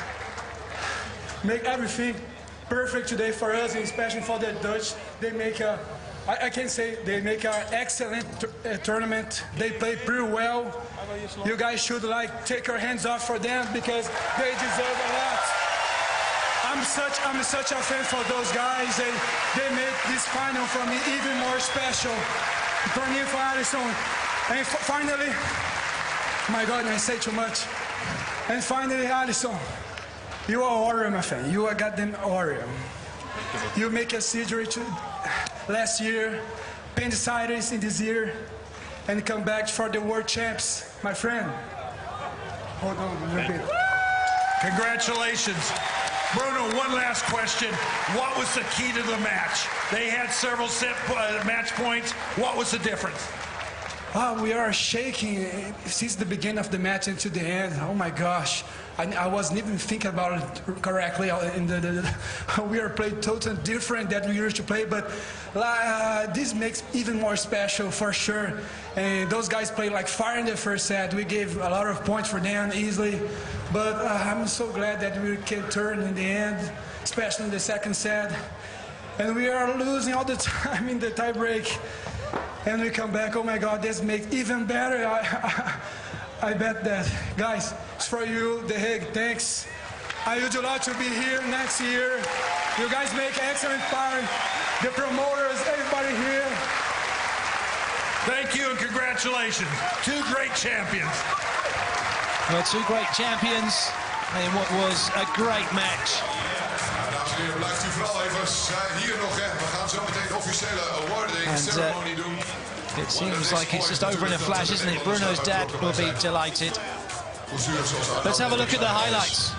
make everything perfect today for us, and especially for the Dutch. They make a, I, I can say, they make an excellent uh, tournament. They play pretty well. You guys should like take your hands off for them because they deserve a lot. I'm such, I'm such a fan for those guys. They, they make this final for me even more special. For me, for Alisson. And finally, my God, I say too much. And finally, Alisson, you are warrior, my friend. You are goddamn warrior. You make a surgery to, last year, appendicitis in this year, and come back for the world champs, my friend. Hold on a little bit. Congratulations. Bruno, one last question. What was the key to the match? They had several set uh, match points. What was the difference? Oh, we are shaking since the beginning of the match into the end. Oh my gosh. I, I wasn't even thinking about it correctly. In the, the, the, we are playing totally different that we used to play, but uh, this makes even more special for sure. And those guys played like fire in the first set. We gave a lot of points for them easily, but uh, I'm so glad that we can turn in the end, especially in the second set. And we are losing all the time in the tie break. And we come back, oh my God, this makes even better. I, I, I bet that. Guys, it's for you, The Hague, thanks. I would love to be here next year. You guys make excellent party. The promoters, everybody here. Thank you and congratulations. Two great champions. Well, two great champions in what was a great match. Dames en heren, blijft u vooral even zijn hier nog. Hè. We gaan zo meteen de officiële awarding ceremony doen. It seems like it's just over in a flash, isn't it? Bruno's dad will be delighted. Let's have a look at the highlights.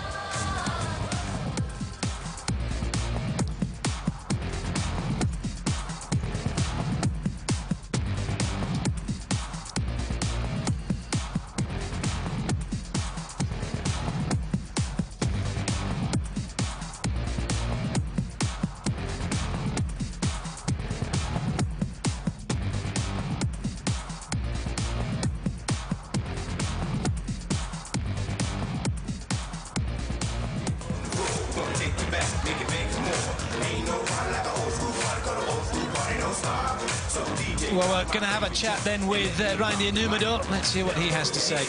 Well, we're going to have a chat then with uh, Randy Numidor. Let's hear what he has to say.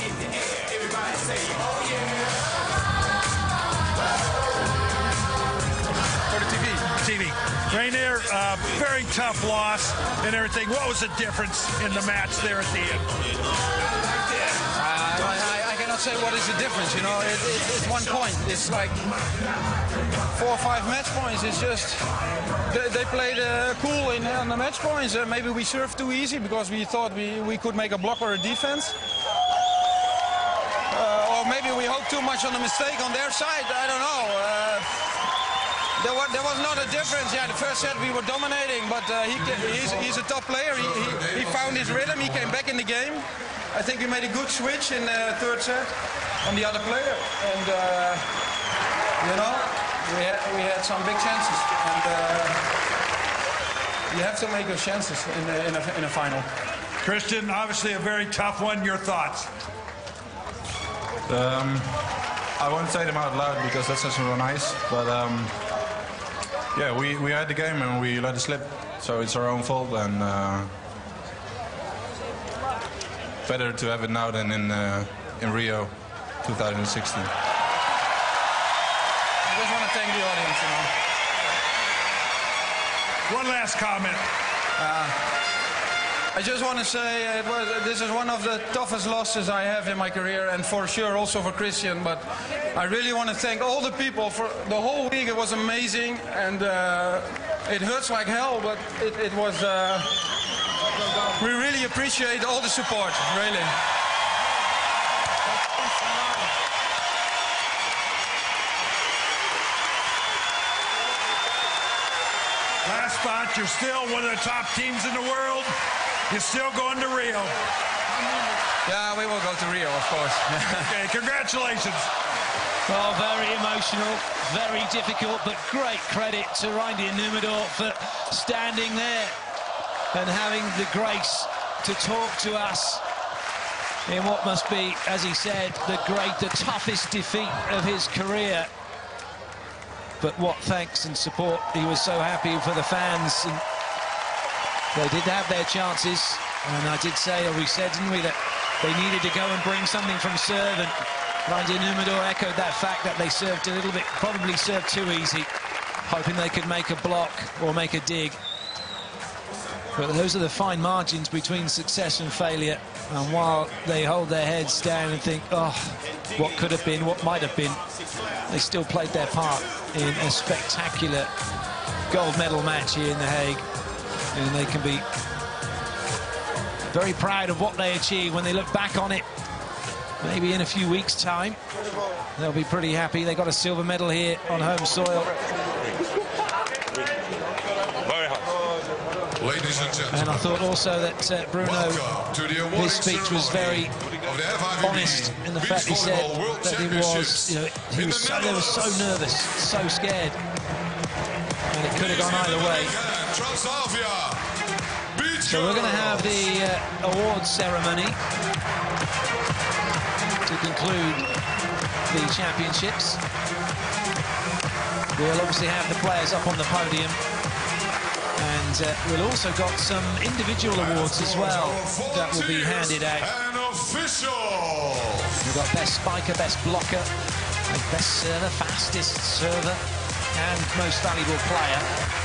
For the T V. T V. Rainier, uh, very tough loss and everything. What was the difference in the match there at the end? Uh, I, I cannot say what is the difference, you know. It, it, it's one point. It's like four or five match points. It's just they, they played uh, cool in on the match points. Uh, maybe we served too easy because we thought we, we could make a block or a defense. Uh, or maybe we hoped too much on the mistake on their side. I don't know. Uh, there, was, there was not a difference. Yeah, the first set we were dominating, but uh, he, he's, he's a top player. He, he, he found his rhythm. He came back in the game. I think we made a good switch in the third set on the other player, and uh, you know we had we had some big chances, and uh, you have to make those chances in a, in a, in a final. Christian, obviously a very tough one. Your thoughts? Um, I won't say them out loud because that's just real nice, but um, yeah, we we had the game and we let it slip, so it's our own fault, and. Uh, Better to have it now than in uh, in Rio two thousand sixteen. I just want to thank the audience, you know. One last comment. Uh, I just want to say it was, this is one of the toughest losses I have in my career, and for sure also for Christian. But I really want to thank all the people for the whole week. It was amazing, and uh, it hurts like hell, but it, it was. Uh, we really appreciate all the support, really. Last spot, you're still one of the top teams in the world. You're still going to Rio. Yeah, we will go to Rio, of course. Okay, congratulations. Well, very emotional, very difficult, but great credit to Reindeer Numador for standing there and having the grace to talk to us in what must be, as he said, the great, the toughest defeat of his career. But what thanks and support. He was so happy for the fans. And they did have their chances. And I did say, or we said, didn't we, that they needed to go and bring something from serve. And Reindeer Numador echoed that fact that they served a little bit, probably served too easy, hoping they could make a block or make a dig. But those are the fine margins between success and failure. And while they hold their heads down and think, oh, what could have been, what might have been, they still played their part in a spectacular gold medal match here in The Hague. And they can be very proud of what they achieved when they look back on it. Maybe in a few weeks' time, they'll be pretty happy. They got a silver medal here on home soil. Ladies and gentlemen, and I thought also that uh, Bruno, his speech was very honest in the fact he said that he was, you know, he was so, they were so nervous, so scared, and it could have gone either way. So we're going to have the uh, awards ceremony to conclude the championships. We'll obviously have the players up on the podium. And uh, we've also got some individual awards as well that will be handed out. We've got best spiker, best blocker, best server, fastest server, and most valuable player.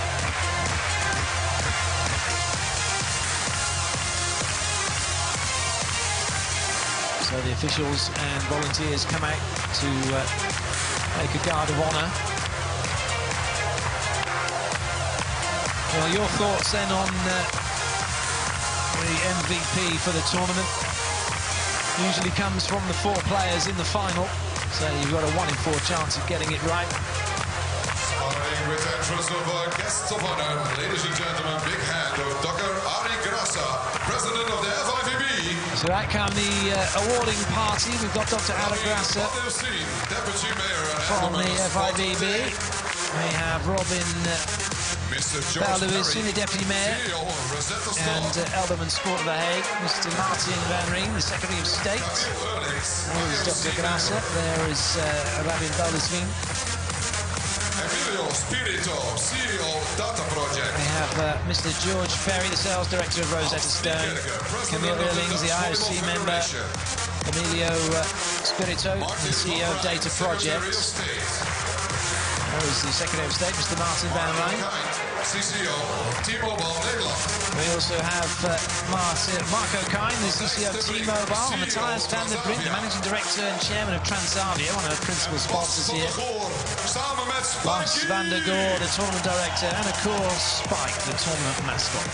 So the officials and volunteers come out to uh, make a guard of honour. Well, your thoughts then on uh, the M V P for the tournament? Usually comes from the four players in the final, so you've got a one in four chance of getting it right. Starting with the entrance of our guests of honor, ladies and gentlemen, big hand of Doctor Ari Grassa, president of the F I V B. So out come the uh, awarding party. We've got Doctor Ari Grassa from the F I V B. We have Robin Uh, Paul-Louis, the Deputy Mayor, and uh, Alderman Sport of The Hague, Mister Martin van Rijn, the Secretary of State. There is Doctor Grassa, there is uh, Rabin Baldesveen. Emilio Spirito, C E O, Data Project. We have uh, Mister George Ferry, the Sales Director of Rosetta Stone. Camille Earlings, the I O C member. Emilio uh, Spirito, the C E O of Data Project. There is the Secretary of State, Mister Martin van Rijn. C C O, T-Mobile Nederland. We also have uh, Martin, Marco Kine, the C C O of T-Mobile. Matthias van der Brink, the Managing Director and Chairman of Transavia, one of the principal sponsors here. Lars van der Goor, the Tournament Director, and of course Spike, the tournament mascot.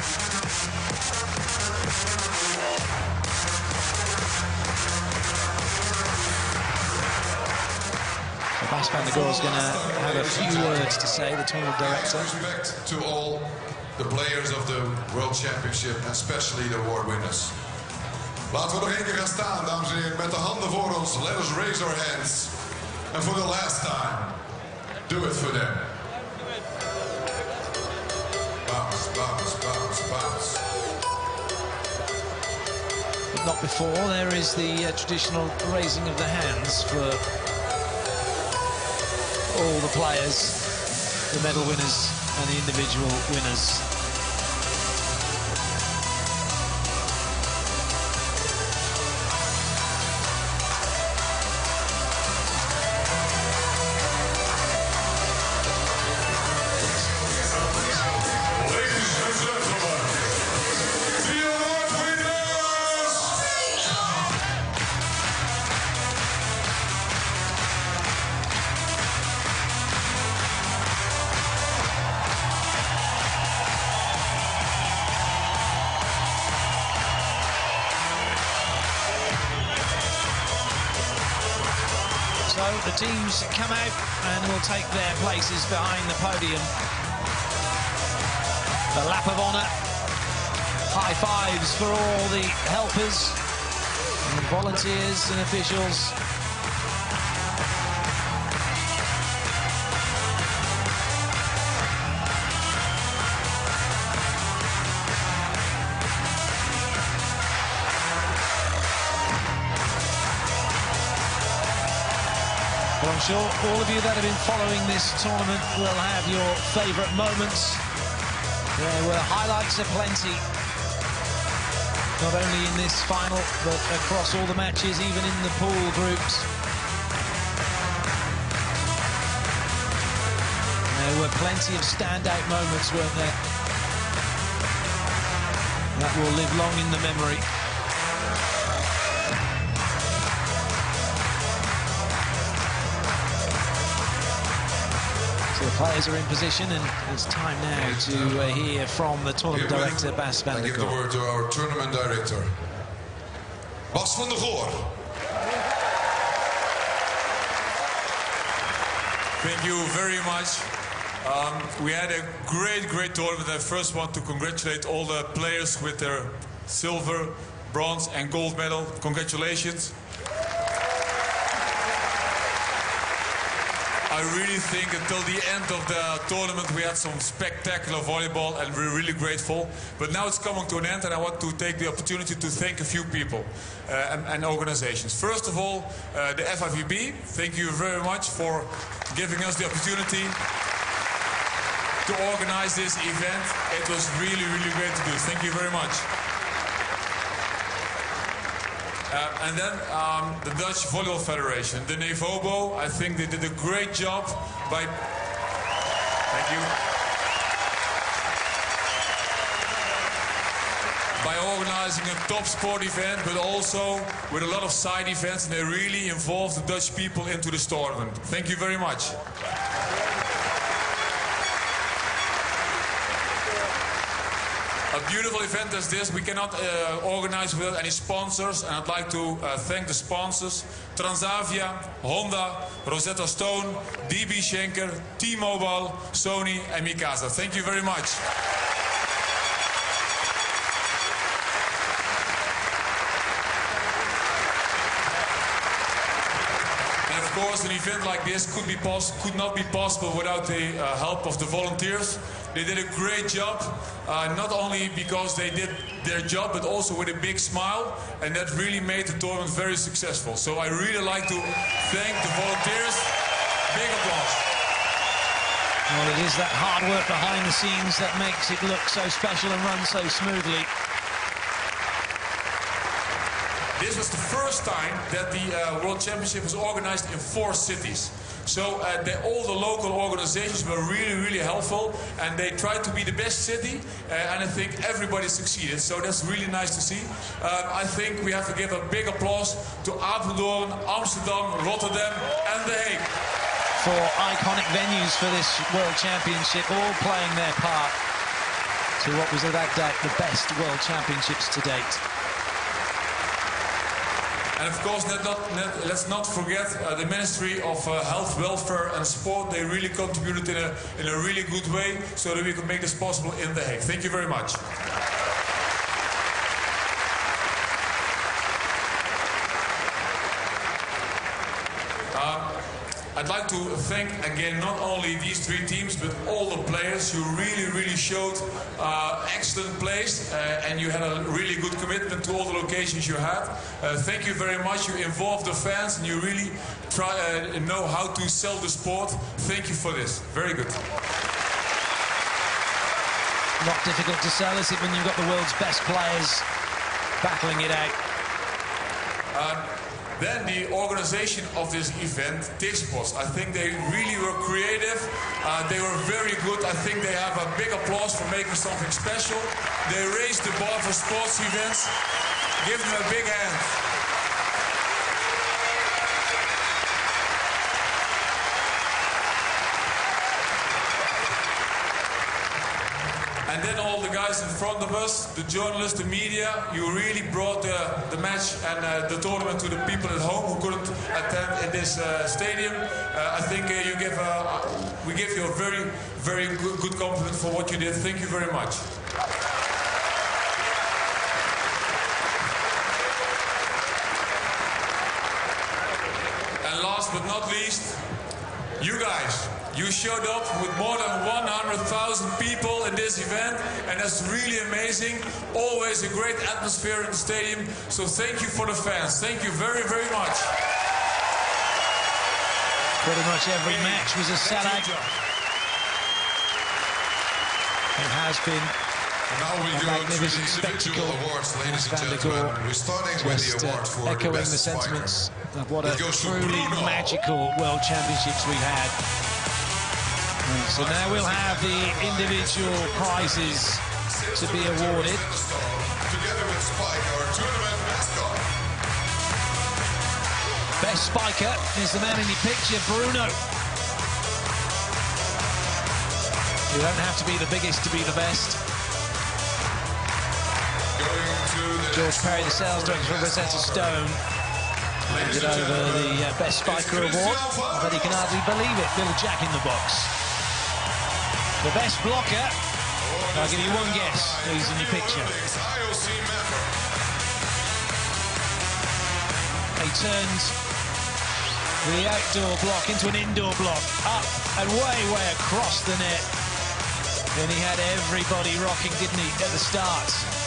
Bas van der Goor is going to have a few words to say, the tournament director. Respect to all the players of the World Championship, especially the award winners. Laten we nog één keer gaan staan, dames en heren, met de handen voor ons. Let us raise our hands. And for the last time, do it for them. Bounce, bounce, bounce, bounce. But not before. There is the uh, traditional raising of the hands for all the players, the medal winners and the individual winners. So the teams come out and will take their places behind the podium. The lap of honour. High fives for all the helpers and volunteers and officials. Well, I'm sure all of you that have been following this tournament will have your favourite moments. There were highlights aplenty, not only in this final, but across all the matches, even in the pool groups. There were plenty of standout moments, weren't there? That will live long in the memory. The players are in position, and it's time now to uh, hear from the tournament director, Bas van der I give the word to our tournament director, Bas van der Goor. Thank you very much. Um, we had a great, great tournament. I first want to congratulate all the players with their silver, bronze and gold medal. Congratulations. I really think until the end of the tournament we had some spectacular volleyball and we're really grateful. But now it's coming to an end and I want to take the opportunity to thank a few people uh, and, and organizations. First of all, uh, the F I V B, thank you very much for giving us the opportunity to organize this event. It was really, really great to do. Thank you very much. Uh, and then um, the Dutch Volleyball Federation, the NEVOBO, I think they did a great job by... Thank you. By organizing a top sport event, but also with a lot of side events, and they really involved the Dutch people into this tournament. Thank you very much. A beautiful event as this, we cannot uh, organize without any sponsors, and I'd like to uh, thank the sponsors: Transavia, Honda, Rosetta Stone, D B Schenker, T-Mobile, Sony and Mikasa. Thank you very much. And of course, an event like this could, be pos could not be possible without the uh, help of the volunteers. They did a great job, uh, not only because they did their job, but also with a big smile, and that really made the tournament very successful. So I really like to thank the volunteers. Big applause. Well, it is that hard work behind the scenes that makes it look so special and run so smoothly. This was the first time that the uh, World Championship was organized in four cities. So uh, they, all the local organizations were really, really helpful, and they tried to be the best city, uh, and I think everybody succeeded. So that's really nice to see. Uh, I think we have to give a big applause to Apeldoorn, Amsterdam, Rotterdam and The Hague. Four iconic venues for this World Championship, all playing their part to what was without doubt the best World Championships to date. And of course, let not, let, let's not forget uh, the Ministry of uh, Health, Welfare and Sport. They really contributed in a, in a really good way so that we could make this possible in The Hague. Thank you very much. Um, I'd like to thank again not only these three teams, but all the players. You really, really showed uh, excellent plays, uh, and you had a really good commitment to all the locations you had. Uh, thank you very much. You involved the fans, and you really try uh, know how to sell the sport. Thank you for this. Very good. Not difficult to sell, is it, when you've got the world's best players battling it out? Um, Then the organization of this event, Tixpos. I think they really were creative. Uh, they were very good. I think they have a big applause for making something special. They raised the bar for sports events. Give them a big hand. And then all the guys in front of us, the journalists, the media, you really brought the, the match and uh, the tournament to the people at home who couldn't attend in this uh, stadium. Uh, I think uh, you give a, we give you a very, very good, good compliment for what you did. Thank you very much. And last but not least, you guys. You showed up with more than one hundred thousand people in this event, and that's really amazing. Always a great atmosphere in the stadium. So thank you for the fans. Thank you very, very much. Pretty much every match was a sellout. It has been now we a go magnificent to the individual spectacle. awards, ladies and Van der gentlemen. Goor We're starting with just the award uh, for the echoing best the sentiments spiker. of what a It goes to truly Bruno. magical World Championships we've had. And so now we'll have the individual prizes to be awarded. Together with Spike, our tournament mascot. Best spiker is the man in your picture, Bruno. You don't have to be the biggest to be the best. George Perry, the sales director for Rosetta Stone, handed over the uh, Best Spiker Award. I bet he can hardly believe it. Little Jack in the Box. The Best Blocker, I'll give you one guess who's in your picture. He turned the outdoor block into an indoor block, up and way, way across the net. Then he had everybody rocking, didn't he, at the start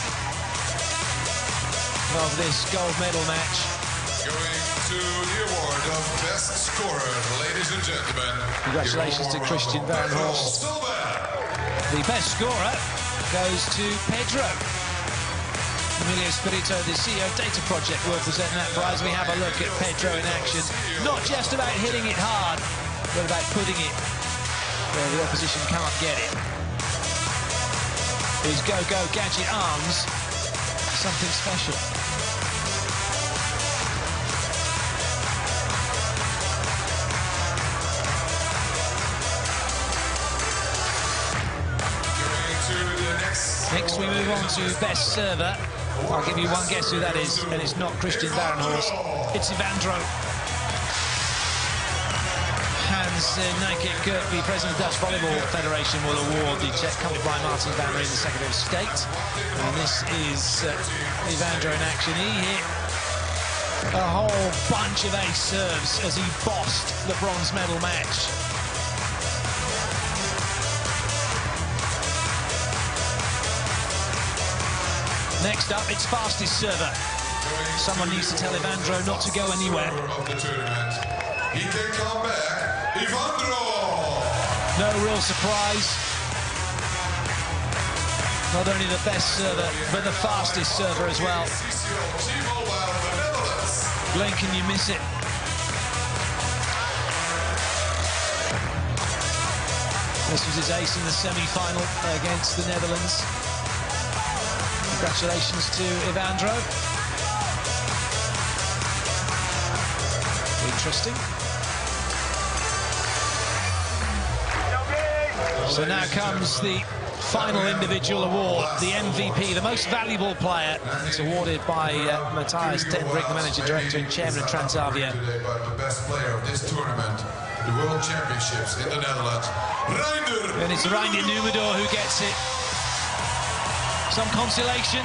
of this gold medal match. Going to the award of Best Scorer, ladies and gentlemen. Congratulations to Christian Varenhorst. The best scorer goes to Pedro. Emilio Spirito, the C E O of Data Project, will present that prize. We have a look at Pedro in action. Not just about hitting it hard, but about putting it where the opposition can't get it. His go-go gadget arms, something special. Next we move on to Best Server. I'll give you one guess who that is, and it's not Christian Varenhorst, it's Evandro. Hans Nijke Kurt, the president of the Dutch Volleyball Federation, will award the check coming by Martin van Rijn, the Secretary of State. And this is uh, Evandro in action. He hit a whole bunch of ace serves as he bossed the bronze medal match. Next up, it's fastest server. Someone needs to tell Evandro not to go anywhere. He can come back. Evandro! No real surprise. Not only the best server, but the fastest server as well. Blink and you miss it. This was his ace in the semi-final against the Netherlands. Congratulations to Evandro. Interesting. So now comes the final individual award, the M V P, the most valuable player. It's awarded by uh, Matthias ten Brink, the managing director and chairman of Transavia. Today by the best player of this tournament, the World Championships in the Netherlands, Reinder. And it's Reinder Numador who gets it. Some consolation.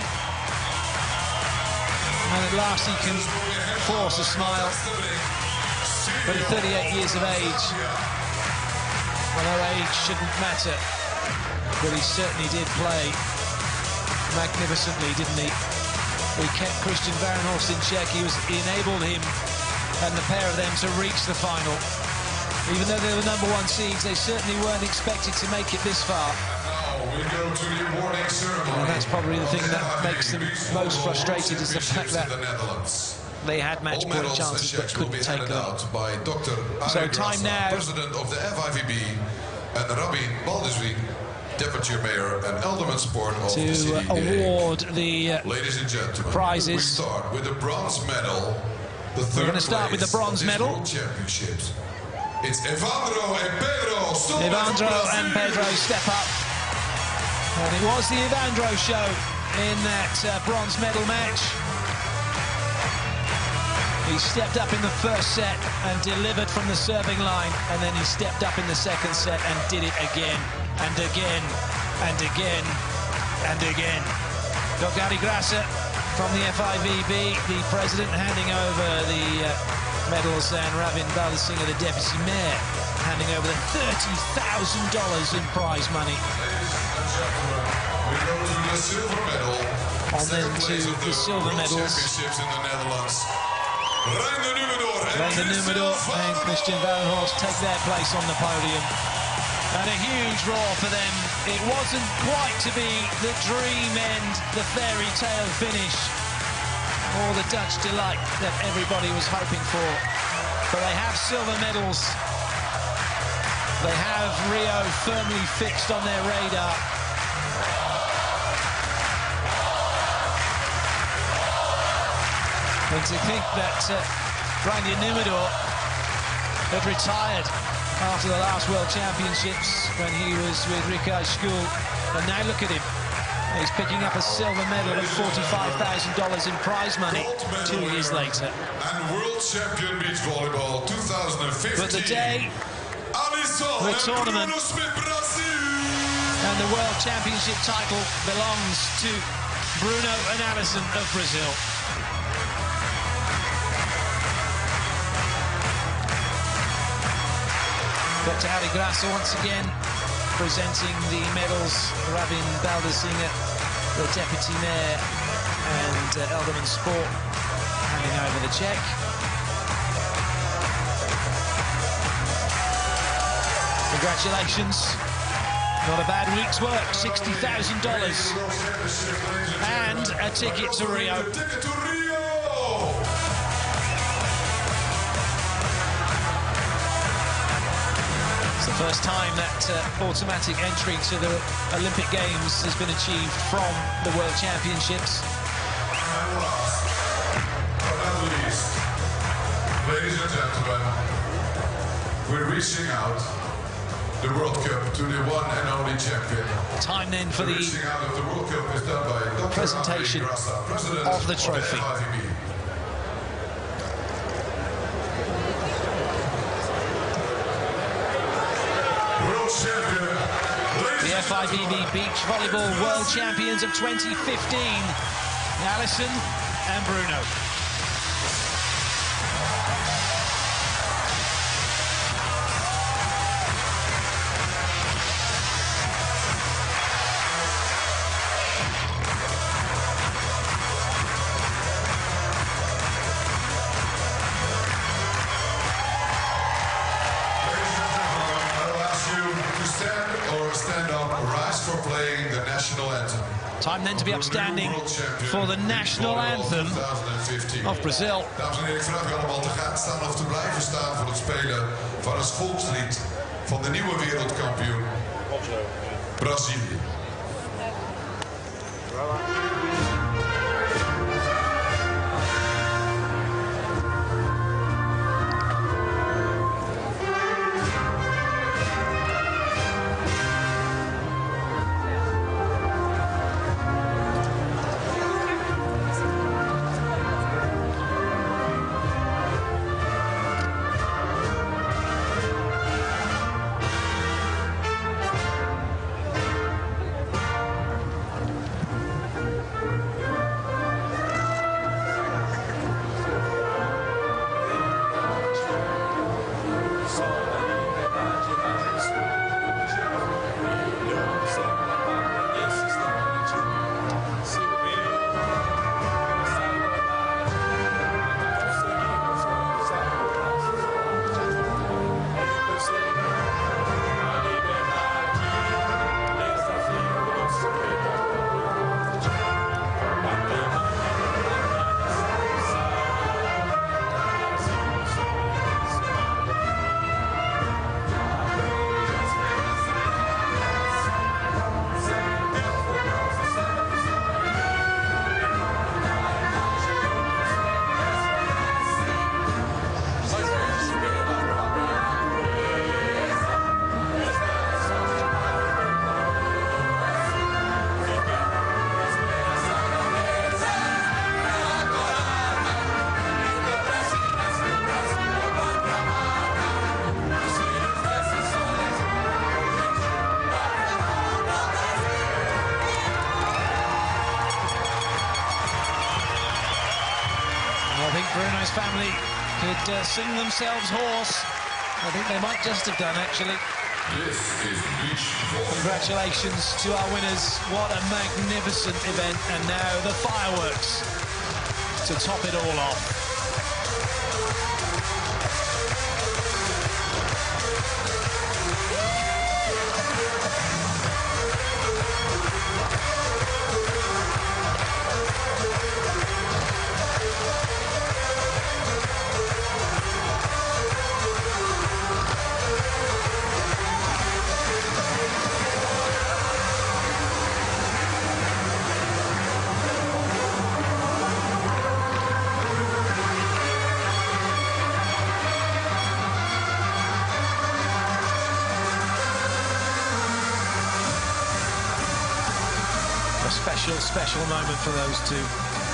And at last he can force a smile. But at thirty-eight years of age, I know age shouldn't matter, but he certainly did play magnificently, didn't he? He kept Christian Varenhorst in check. He was he enabled him and the pair of them to reach the final. Even though they were number one seeds, they certainly weren't expected to make it this far. We go to the awarding ceremony. And that's probably the thing that makes them most frustrated, is the fact that they had match point chances but couldn't take them. By Doctor So time now. President of the F I V B, and Rabin Baldeswin, Deputy Mayor and Alderman Sport of to the C D A. award the uh, Ladies and gentlemen, prizes. We start with the bronze medal. The third We're going to start with the bronze medal. World Championships. It's Evandro and Pedro. Evandro and Pedro step up. And it was the Evandro show in that uh, bronze medal match. He stepped up in the first set and delivered from the serving line, and then he stepped up in the second set and did it again, and again, and again, and again. Doctor Adi Grasser from the F I V B, the president, handing over the uh, medals, and Ravin Baldersingh, the deputy mayor, handing over the thirty thousand dollars in prize money. We go to the silver medal. On then to the silver medals. Championships in the Netherlands. Rein de Numedor Rein de Numedor and Christian Valenhorst take their place on the podium. And a huge roar for them. It wasn't quite to be the dream end, the fairy tale finish, or the Dutch delight that everybody was hoping for. But they have silver medals. They have Rio firmly fixed on their radar. And to think that uh, Rein de Numedor had retired after the last World Championships when he was with Ricard School, and now look at him. He's picking up a silver medal and forty-five thousand dollars in prize money two years later. And World Champion Beach Volleyball two thousand fifteen. But the day, the tournament, and the World Championship title belongs to Bruno and Alison of Brazil. Doctor Adi Grasser once again presenting the medals. Ravin Baldersingh, the deputy mayor, and uh, Elderman Sport handing over the check. Congratulations. Not a bad week's work. sixty thousand dollars and a ticket to Rio. It's the first time that uh, automatic entry to the Olympic Games has been achieved from the World Championships. And last, but not least, ladies and gentlemen, we're reaching out the World Cup to the one and only champion. Time then for the, reaching out of the World Cup is done by Doctor presentation Adi Grasser, president of the trophy. Of the F I V B. The F I V B Beach Volleyball World Champions of twenty fifteen, Alison and Bruno. Time then to be upstanding for the national anthem of Brazil. Dames en heren, ik vraag u allemaal te gaan staan of te blijven staan voor het spelen van het volkslied van de nieuwe wereldkampioen Brazilië. his family could uh, sing themselves hoarse. I think they might just have done, actually. This is beach volleyball. Congratulations to our winners. What a magnificent event. And now the fireworks to top it all off. Special, special moment for those two.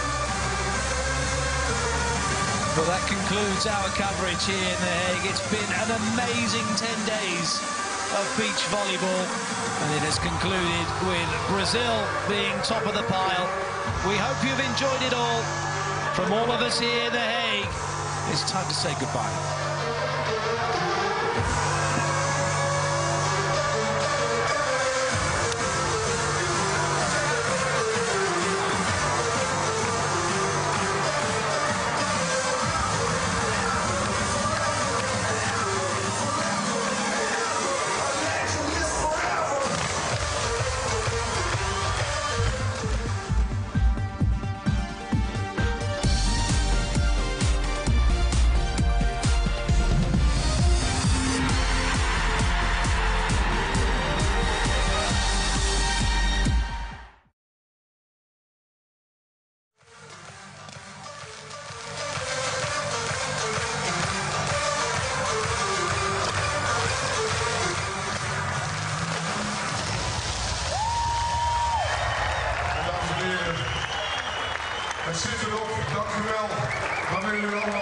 Well, that concludes our coverage here in The Hague. It's been an amazing ten days of beach volleyball, and it has concluded with Brazil being top of the pile. We hope you've enjoyed it all. From all of us here in The Hague, it's time to say goodbye. Het zit erop, dank u wel. Dan willen we allemaal